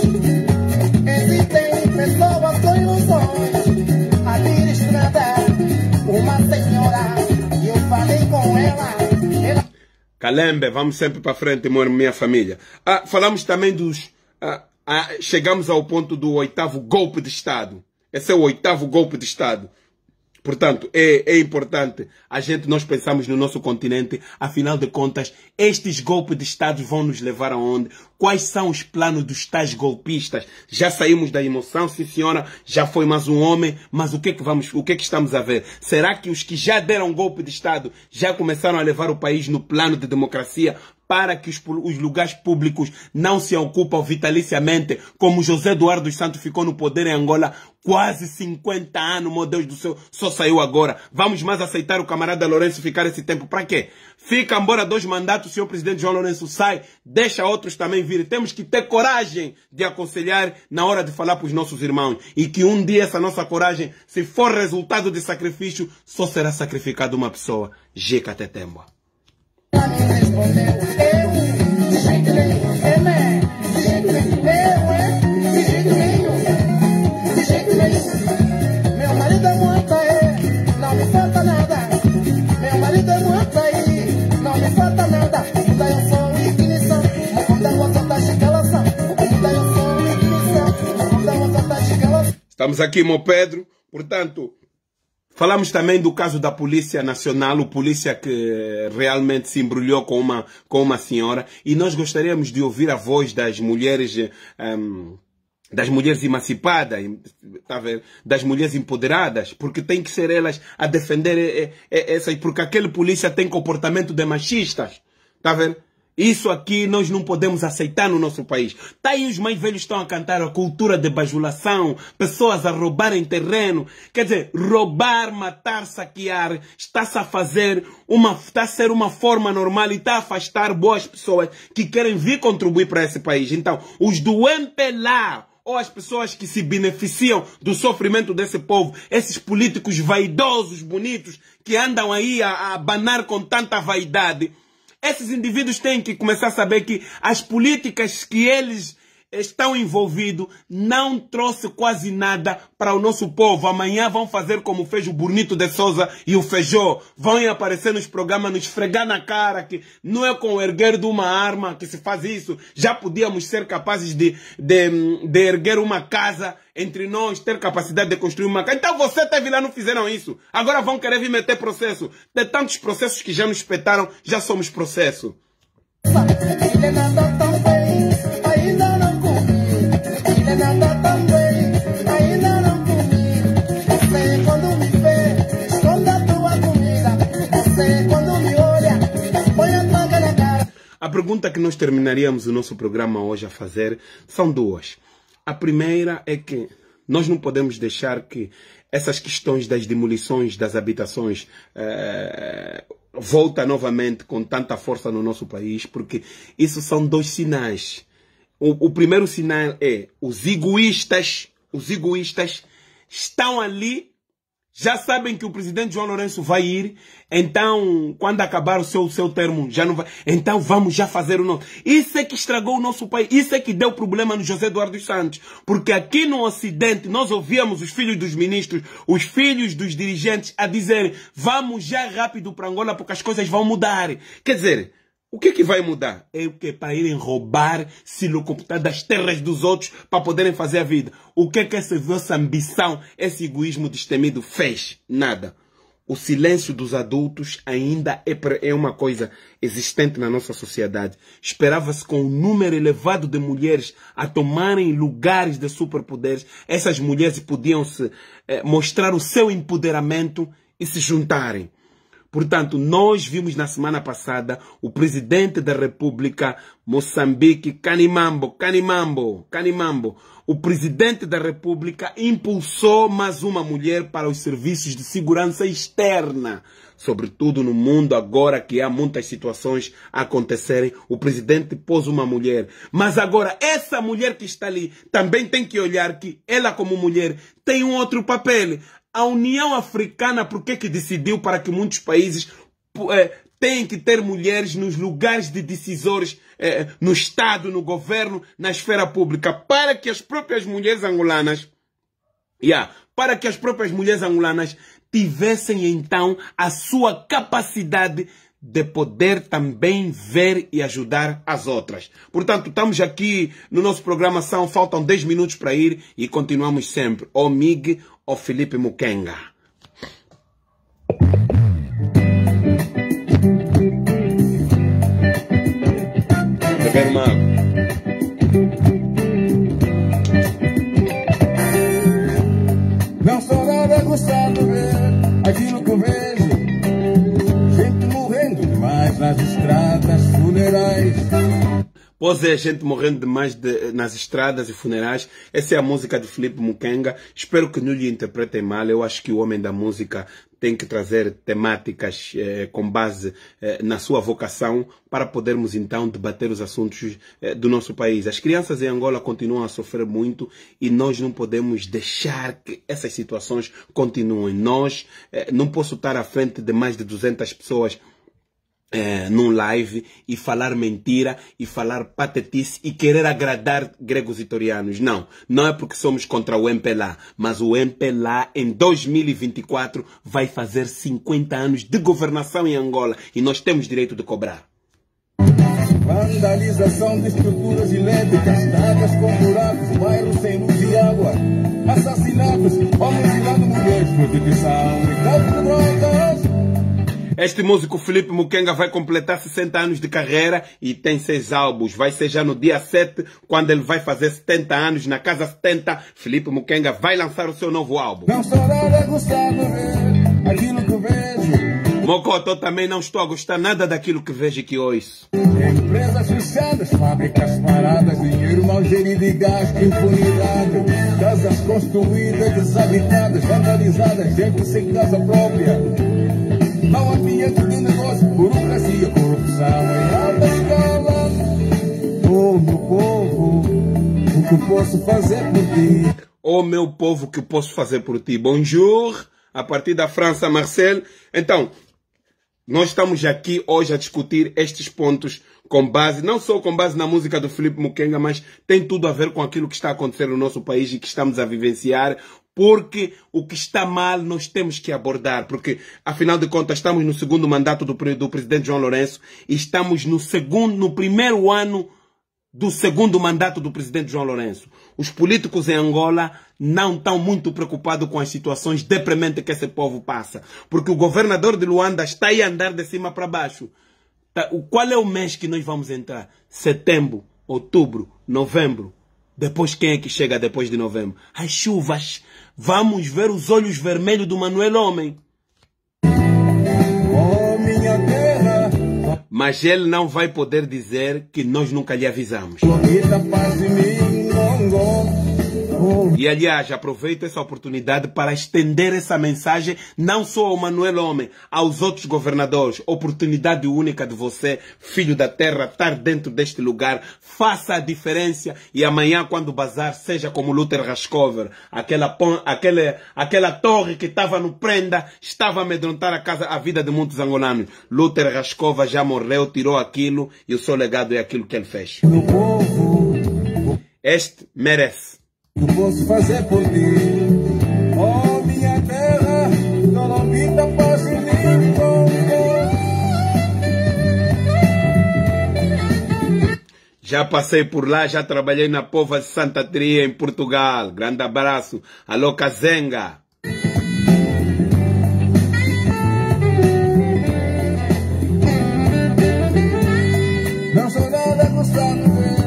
existem pessoas com ilusões. Administrada, uma senhora, eu falei com ela, ela...
Calembe, vamos sempre para frente, minha família. Ah, falamos também dos... Ah, ah, chegamos ao ponto do oitavo golpe de Estado. Esse é o oitavo golpe de Estado. Portanto, é, é importante a gente, nós pensamos no nosso continente, afinal de contas, estes golpes de Estado vão nos levar aonde? Quais são os planos dos tais golpistas? Já saímos da emoção, sim senhora, já foi mais um homem, mas o que é que vamos, o que é que estamos a ver? Será que os que já deram golpe de Estado já começaram a levar o país no plano de democracia para que os, os lugares públicos não se ocupam vitaliciamente, como José Eduardo dos Santos ficou no poder em Angola quase cinquenta anos, meu Deus do céu, só saiu agora. Vamos mais aceitar o camarada Lourenço ficar esse tempo para quê? Fica embora dois mandatos, o senhor presidente João Lourenço sai, deixa outros também vir. Temos que ter coragem de aconselhar na hora de falar para os nossos irmãos. E que um dia essa nossa coragem, se for resultado de sacrifício, só será sacrificada uma pessoa. Jeca Tetemba.
Ela me respondeu, eu, de jeito nenhum, ela é, de jeito nenhum, eu, é, de jeito nenhum, de jeito nenhum. Meu marido é muito aí, não me falta nada. Meu marido é muito aí, não me falta nada. Muda eu sou ignição, muda eu sou da chicalação. Muda eu sou ignição, muda eu sou da chicalação.
Estamos aqui, meu Pedro, portanto... Falamos também do caso da Polícia Nacional, o polícia que realmente se embrulhou com uma, com uma senhora. E nós gostaríamos de ouvir a voz das mulheres, um, das mulheres emancipadas, tá a ver? Das mulheres empoderadas, porque tem que ser elas a defender essas, porque aquele polícia tem comportamento de machistas, tá a ver? Isso aqui nós não podemos aceitar no nosso país. Tá aí os mais velhos estão a cantar a cultura de bajulação, pessoas a roubarem terreno. Quer dizer, roubar, matar, saquear, está-se a fazer uma, está a ser uma forma normal e está a afastar boas pessoas que querem vir contribuir para esse país. Então, os do M P L A, ou as pessoas que se beneficiam do sofrimento desse povo, esses políticos vaidosos, bonitos, que andam aí a, a abanar com tanta vaidade, esses indivíduos têm que começar a saber que as políticas que eles estão envolvidos não trouxe quase nada para o nosso povo. Amanhã vão fazer como fez o Bonito de Souza e o Feijó. Vão aparecer nos programas, nos esfregar na cara que não é com o erguer de uma arma que se faz isso. Já podíamos ser capazes de, de, de erguer uma casa entre nós, ter capacidade de construir uma casa. Então você teve lá, não fizeram isso. Agora vão querer vir meter processo. De tantos processos que já nos espetaram, já somos processo.
Ele nada tão bem, ainda não comi. Ele nada tão bem, ainda não comi. Você quando me vê, esconda a tua comida. Você quando me olha, põe a manga na cara.
A pergunta que nós terminaríamos o nosso programa hoje a fazer são duas. A primeira é que nós não podemos deixar que essas questões das demolições das habitações eh, volta novamente com tanta força no nosso país, porque isso são dois sinais. O, o primeiro sinal é os egoístas, os egoístas estão ali Já sabem que o presidente João Lourenço vai ir, então, quando acabar o seu, seu termo, já não vai. Então vamos já fazer o nosso. Isso é que estragou o nosso país, isso é que deu problema no José Eduardo dos Santos. Porque aqui no Ocidente, nós ouvíamos os filhos dos ministros, os filhos dos dirigentes a dizerem, vamos já rápido para Angola porque as coisas vão mudar. Quer dizer, o que é que vai mudar? É o que? Para irem roubar, se locuptar das terras dos outros para poderem fazer a vida. O que é que essa vossa ambição, esse egoísmo destemido fez? Nada. O silêncio dos adultos ainda é, é uma coisa existente na nossa sociedade. Esperava-se com um número elevado de mulheres a tomarem lugares de superpoderes. Essas mulheres podiam se eh, mostrar o seu empoderamento e se juntarem. Portanto, nós vimos na semana passada o presidente da República Moçambique, Kanimambo, Kanimambo, Kanimambo, o presidente da República impulsou mais uma mulher para os serviços de segurança externa. Sobretudo no mundo agora que há muitas situações a acontecerem, o presidente pôs uma mulher. Mas agora, essa mulher que está ali também tem que olhar que ela como mulher tem um outro papel. A União Africana, por que que decidiu para que muitos países eh, tenham que ter mulheres nos lugares de decisores, eh, no Estado, no governo, na esfera pública? Para que as próprias mulheres angolanas, yeah, para que as próprias mulheres angolanas tivessem então a sua capacidade de poder também ver e ajudar as outras. Portanto, estamos aqui no nosso programação, faltam dez minutos para ir e continuamos sempre. O Mig, o Felipe Mukenga. Beber uma água.
Não sou nada gostado de ver aquilo que eu vejo. Gente morrendo demais nas estradas, funerais.
Pois é, gente morrendo demais de, nas estradas e funerais. Essa é a música de Felipe Mukenga. Espero que não lhe interpretem mal. Eu acho que o homem da música tem que trazer temáticas eh, com base eh, na sua vocação para podermos então debater os assuntos eh, do nosso país. As crianças em Angola continuam a sofrer muito e nós não podemos deixar que essas situações continuem. Nós, eh, não posso estar à frente de mais de duzentas pessoas É, num live e falar mentira e falar patetice e querer agradar gregos e torianos. Não, não é porque somos contra o M P L A, mas o M P L A em dois mil e vinte e quatro vai fazer cinquenta anos de governação em Angola e nós temos direito de cobrar.
Vandalização de estruturas elétricas, estradas com buracos, bairros sem luz e água, assassinatos, homens virando mulheres, prostituição e tráfico de drogas.
Este músico Felipe Mukenga vai completar sessenta anos de carreira e tem seis álbuns. Vai ser já no dia sete, quando ele vai fazer setenta anos, na Casa setenta, Felipe Mukenga vai lançar o seu novo álbum.
Não sou nada gostado de ver aquilo que vejo.
Mocotó, também não estou a gostar nada daquilo que vejo e que ouço.
Empresas fechadas, fábricas paradas, dinheiro mal gerido e gasto, impunidade. Casas construídas, desabitadas, vandalizadas, gente sem casa própria. Mau ambiente de negócio, burocracia, corrupção em alta escala. Oh, meu povo, o que posso fazer por ti?
Oh, meu povo, o que posso fazer por ti? Bonjour, a partir da França, Marcel. Então, nós estamos aqui hoje a discutir estes pontos com base, não só com base na música do Felipe Mukenga, mas tem tudo a ver com aquilo que está acontecendo no nosso país e que estamos a vivenciar. Porque o que está mal nós temos que abordar. Porque, afinal de contas, estamos no segundo mandato do, do presidente João Lourenço e estamos no, segundo, no primeiro ano do segundo mandato do presidente João Lourenço. Os políticos em Angola não estão muito preocupados com as situações deprimentes que esse povo passa. Porque o governador de Luanda está aí a andar de cima para baixo. Qual é o mês que nós vamos entrar? Setembro, outubro, novembro. Depois quem é que chega depois de novembro? As chuvas. Vamos ver os olhos vermelhos do Manuel Homem.
Oh, minha terra.
Mas ele não vai poder dizer que nós nunca lhe avisamos. E, aliás, aproveito essa oportunidade para estender essa mensagem não só ao Manuel Homem, aos outros governadores. Oportunidade única de você, filho da terra, estar dentro deste lugar. Faça a diferença e amanhã, quando o bazar, seja como Luther Raskover, aquela, aquela, aquela torre que estava no prenda, estava a amedrontar a, casa, a vida de muitos angolanos. Luther Raskover já morreu, tirou aquilo e o seu legado é aquilo que ele fez. Este merece.
Eu posso fazer por ti, oh minha terra, Dolomita, Passo Limpo.
Já passei por lá, já trabalhei na Pova de Santa Tria, em Portugal. Grande abraço. Alô, Kazenga.
Não sou nada gostando de ver.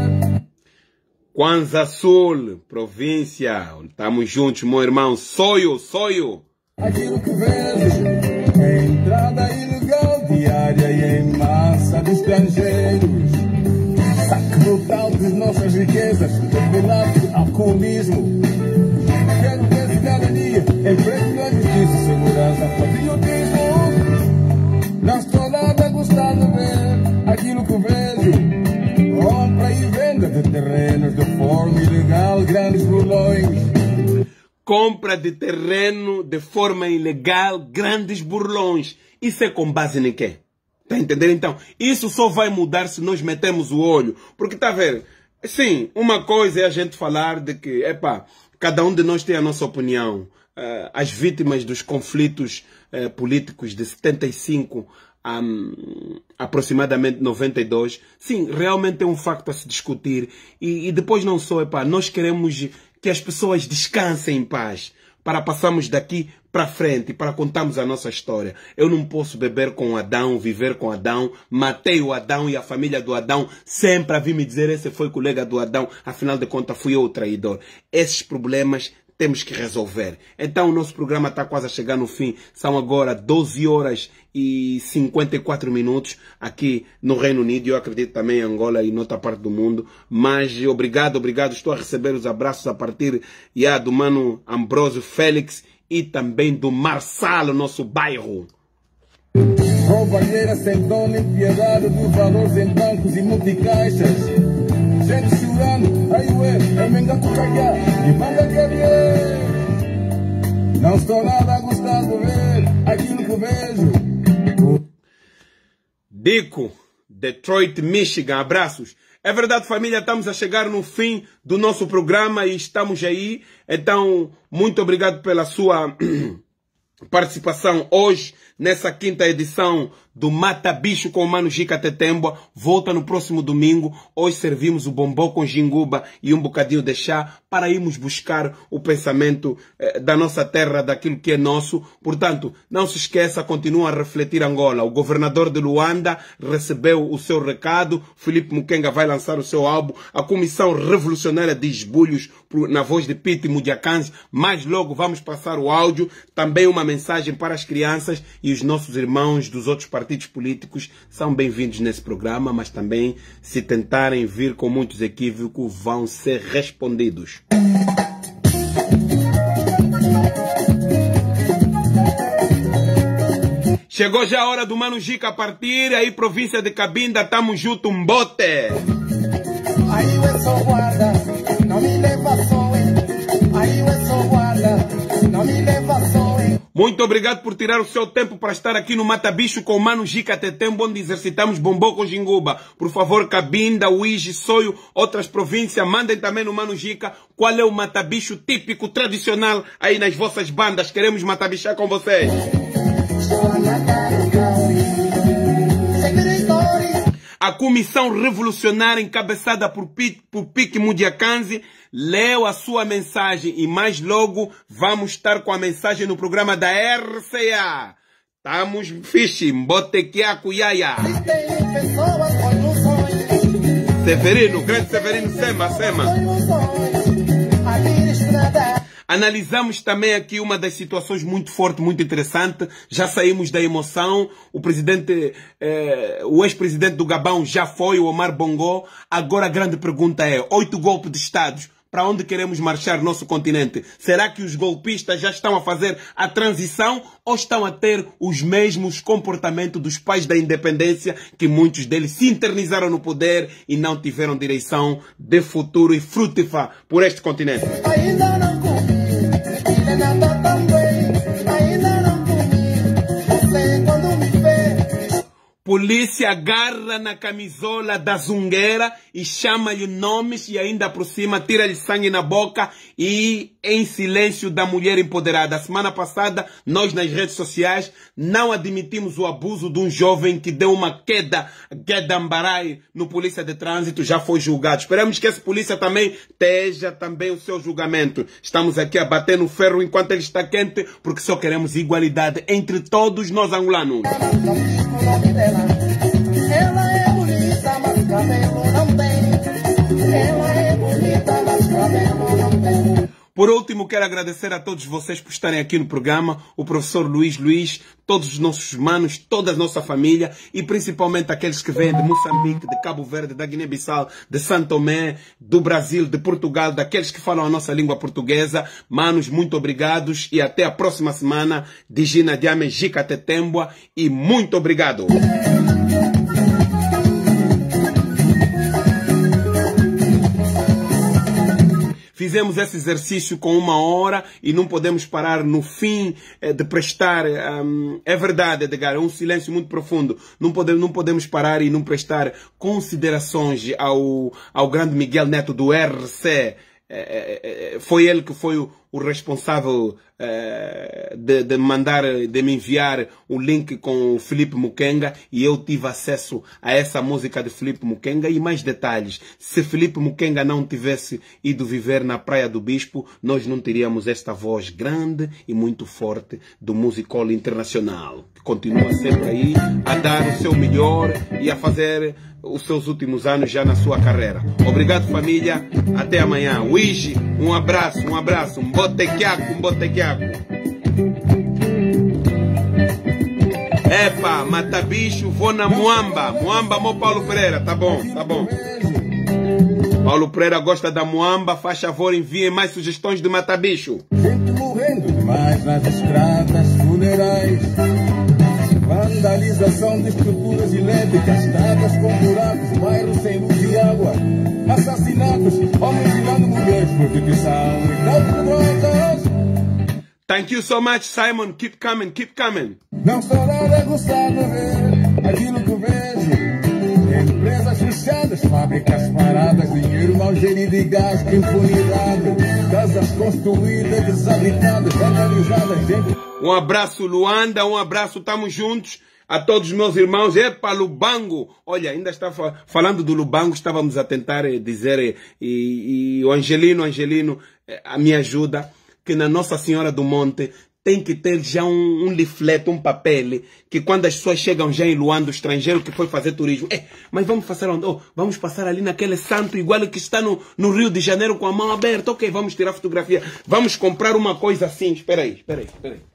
Kwanza Sul, província. Estamos juntos, meu irmão. Soio, soio.
Aquilo que vejo é entrada ilegal diária e em massa de estrangeiros. Saque brutal de nossas riquezas, depilado alcoolismo. Quero ver cidadania, emprego na justiça, segurança, patriotismo. Não estou nada gostando de ver aquilo que vejo. Compra e venda de terrenos de forma ilegal, grandes burlões.
Compra de terreno de forma ilegal, grandes burlões. Isso é com base em quê? Tá entendendo? Então, isso só vai mudar se nós metemos o olho. Porque, tá vendo? Sim, uma coisa é a gente falar de que, epá, cada um de nós tem a nossa opinião. Uh, as vítimas dos conflitos uh, políticos de setenta e cinco a um, aproximadamente noventa e dois, sim, realmente é um facto a se discutir. E, e depois não só, epá, nós queremos que as pessoas descansem em paz, para passarmos daqui para frente, para contarmos a nossa história. Eu não posso beber com Adão, viver com Adão, matei o Adão e a família do Adão, sempre a vir me dizer, esse foi colega do Adão, afinal de contas fui eu o traidor. Esses problemas temos que resolver. Então o nosso programa está quase a chegar no fim. São agora doze horas e cinquenta e quatro minutos aqui no Reino Unido. Eu acredito também em Angola e em outra parte do mundo. Mas obrigado, obrigado. Estou a receber os abraços a partir yeah, do mano Ambrósio Félix e também do Marçal, nosso bairro.
Roubalheira sem dono e piedade dos valores em bancos e multicaixas. Gente chorando, aí ué, é mengato calhar e manda querer. Não estou nada a gostar de ver aquilo que vejo.
Dico, Detroit, Michigan, abraços. É verdade, família, estamos a chegar no fim do nosso programa e estamos aí. Então, muito obrigado pela sua participação hoje, nessa quinta edição do Mata Bicho com o Mano Jica Tetembo. Volta no próximo domingo. Hoje servimos o bombom com jinguba e um bocadinho de chá para irmos buscar o pensamento eh, da nossa terra, daquilo que é nosso. Portanto, não se esqueça, continua a refletir Angola. O governador de Luanda recebeu o seu recado. Filipe Mukenga vai lançar o seu álbum. A Comissão Revolucionária de Esbulhos, na voz de Piti Mudiacanzi. Mais logo vamos passar o áudio. Também uma mensagem para as crianças e os nossos irmãos dos outros partidos políticos são bem-vindos nesse programa, mas também, se tentarem vir com muitos equívocos, vão ser respondidos. Chegou já a hora do Mano Jica partir, aí província de Cabinda, tamo junto, um bote.
Aí eu sou guarda, não me leva só, aí eu sou guarda, não me leva só.
Muito obrigado por tirar o seu tempo para estar aqui no Mata Bicho com o Mano Jica Tetembo, onde exercitamos bombom com jinguba. Por favor, Cabinda, Uíge, Soio, outras províncias, mandem também no Mano Jica qual é o Mata Bicho típico, tradicional aí nas vossas bandas. Queremos matabichar com vocês. A Comissão Revolucionária, encabeçada por, Pit, por Pique Mudiacanzi, leu a sua mensagem e mais logo vamos estar com a mensagem no programa da R C A. Estamos fixe, Mbotequiaco Yaya. Severino, grande Severino, Sema, Sema. Analisamos também aqui uma das situações muito forte, muito interessante. Já saímos da emoção. O presidente, eh, o ex-presidente do Gabão já foi, o Omar Bongo. Agora a grande pergunta é, oito golpes de Estados para onde queremos marchar nosso continente? Será que os golpistas já estão a fazer a transição ou estão a ter os mesmos comportamentos dos pais da independência, que muitos deles se internizaram no poder e não tiveram direção de futuro e frutífera por este continente?
Ainda não comi, ainda não também, ainda não comi. Você quando me vê.
Polícia agarra na camisola da zungueira e chama-lhe nomes e ainda por cima tira-lhe sangue na boca e em silêncio da mulher empoderada. A semana passada, nós nas redes sociais não admitimos o abuso de um jovem que deu uma queda, queda ambarai no polícia de trânsito, já foi julgado. Esperamos que esse polícia também esteja também o seu julgamento. Estamos aqui a bater no ferro enquanto ele está quente, porque só queremos igualdade entre todos nós angolanos.
Ela é bonita, mas cabelo não tem. Ela é bonita, mas cabelo não tem.
Por último, quero agradecer a todos vocês por estarem aqui no programa, o professor Luís Luís, todos os nossos manos, toda a nossa família e principalmente aqueles que vêm de Moçambique, de Cabo Verde, da Guiné-Bissau, de São Tomé, do Brasil, de Portugal, daqueles que falam a nossa língua portuguesa. Manos, muito obrigados e até a próxima semana. Digina Diame Jica Tetembua e muito obrigado. Fizemos esse exercício com uma hora e não podemos parar no fim eh, de prestar. Um, é verdade, Edgar, é um silêncio muito profundo. Não podemos, não podemos parar e não prestar considerações ao, ao grande Miguel Neto do R C. Eh, eh, foi ele que foi o, o responsável eh, de, de mandar, de me enviar o link com o Filipe Mukenga e eu tive acesso a essa música de Filipe Mukenga e mais detalhes. Se Filipe Mukenga não tivesse ido viver na Praia do Bispo, nós não teríamos esta voz grande e muito forte do musical internacional, que continua sempre aí a dar o seu melhor e a fazer os seus últimos anos já na sua carreira. Obrigado, família. Até amanhã. Wish, um abraço, um abraço. Um botequiaco, um botequiaco. Epa, mata bicho, vou na Muamba. Muamba, mo Paulo Pereira. Tá bom, tá bom. Paulo Pereira gosta da Muamba. Faz favor, enviem mais sugestões de mata bicho.
Gente morrendo demais nas estradas funerais. Vandalização de estruturas elétricas, estradas com buracos, bairros sem luz e água. Assassinatos, homens virando mulheres, prostituição e tráfico de drogas.
Thank you so much, Simon. Keep coming, keep coming.
Não estou nada gostado de ver aquilo que vejo. Empresas fechadas, fábricas paradas, dinheiro mal gerido e gasto, impunidade. Casas construídas, desabitadas, vandalizadas, gente.
Um abraço, Luanda, um abraço, estamos juntos. A todos os meus irmãos, epa, Lubango. Olha, ainda estava falando do Lubango, estávamos a tentar dizer, e, e o Angelino, Angelino, a me ajuda, que na Nossa Senhora do Monte tem que ter já um, um leaflet, um papel, que quando as pessoas chegam já em Luanda, o estrangeiro que foi fazer turismo, é, mas vamos passar onde? Oh, vamos passar ali naquele santo igual que está no, no Rio de Janeiro com a mão aberta, ok, vamos tirar fotografia, vamos comprar uma coisa assim, espera aí, espera aí, espera aí.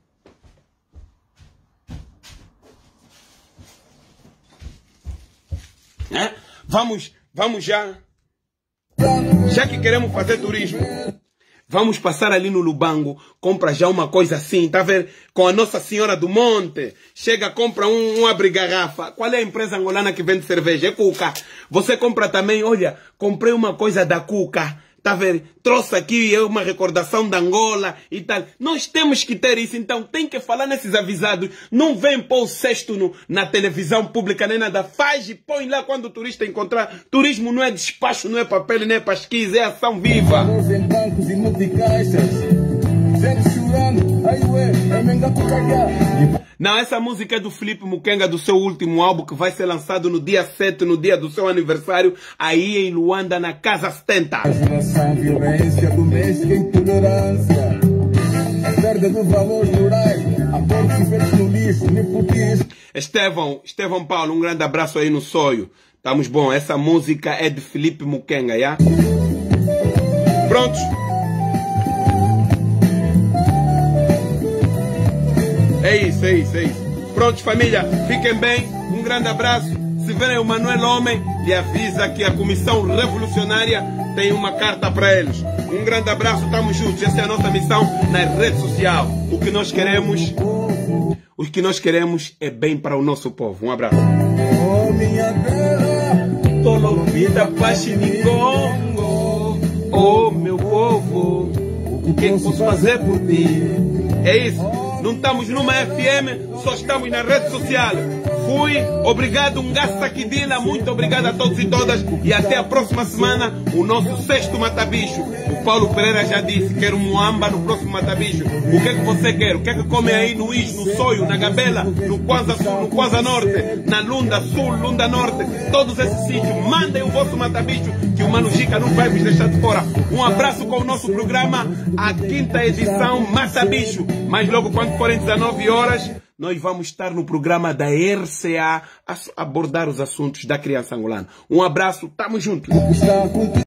É? Vamos, vamos já, já que queremos fazer turismo, vamos passar ali no Lubango, compra já uma coisa assim, tá vendo? Com a Nossa Senhora do Monte, chega, compra um, um abre-garrafa. Qual é a empresa angolana que vende cerveja? É Cuca. Você compra também, olha, comprei uma coisa da Cuca. Tá vendo? Trouxe aqui uma recordação da Angola e tal. Nós temos que ter isso, então tem que falar nesses avisados. Não vem pôr o cesto no, na televisão pública nem nada. Faz e põe lá quando o turista encontrar. Turismo não é despacho, não é papel, não é pesquisa, é ação viva.
Em bancos e multicaixas, gente chorando, aí ué, é menga por calhar.
Não, essa música é do Filipe Mukenga, do seu último álbum, que vai ser lançado no dia sete, no dia do seu aniversário, aí em Luanda, na Casa setenta.
Agitação, violência doméstica, intolerância, perda de valores rurais, abortos feitos no lixo, nepotismo.
Estevão, Estevão Paulo, um grande abraço aí no Sonho. Estamos bom, essa música é de Filipe Mukenga, já? Prontos? É isso, é isso, é isso. Prontos, família, fiquem bem, um grande abraço. Se verem o Manuel Homem, lhe avisa que a Comissão Revolucionária tem uma carta para eles. Um grande abraço, estamos juntos. Essa é a nossa missão na rede social. O que nós queremos, o que nós queremos é bem para o nosso povo. Um abraço.
Oh, minha terra,
Tolo vida Paxiningongo. Oh, meu povo, o que posso fazer por ti? É isso. Não estamos numa F M, só estamos na rede social. Fui, obrigado, Ngassa Kidila, muito obrigado a todos e todas. E até a próxima semana, o nosso sexto Matabicho. O Paulo Pereira já disse, quero muamba no próximo Matabicho. O que é que você quer? O que é que come aí no Is, no Soio, na Gabela, no Kwanza Sul, no Kwanza Norte, na Lunda Sul, Lunda Norte, todos esses sítios. Mandem o vosso Matabicho, que o Mano Gica não vai vos deixar de fora. Um abraço com o nosso programa, a quinta edição Matabicho. Mas logo quando forem dezenove horas, nós vamos estar no programa da R C A a abordar os assuntos da criança angolana. Um abraço, tamo junto.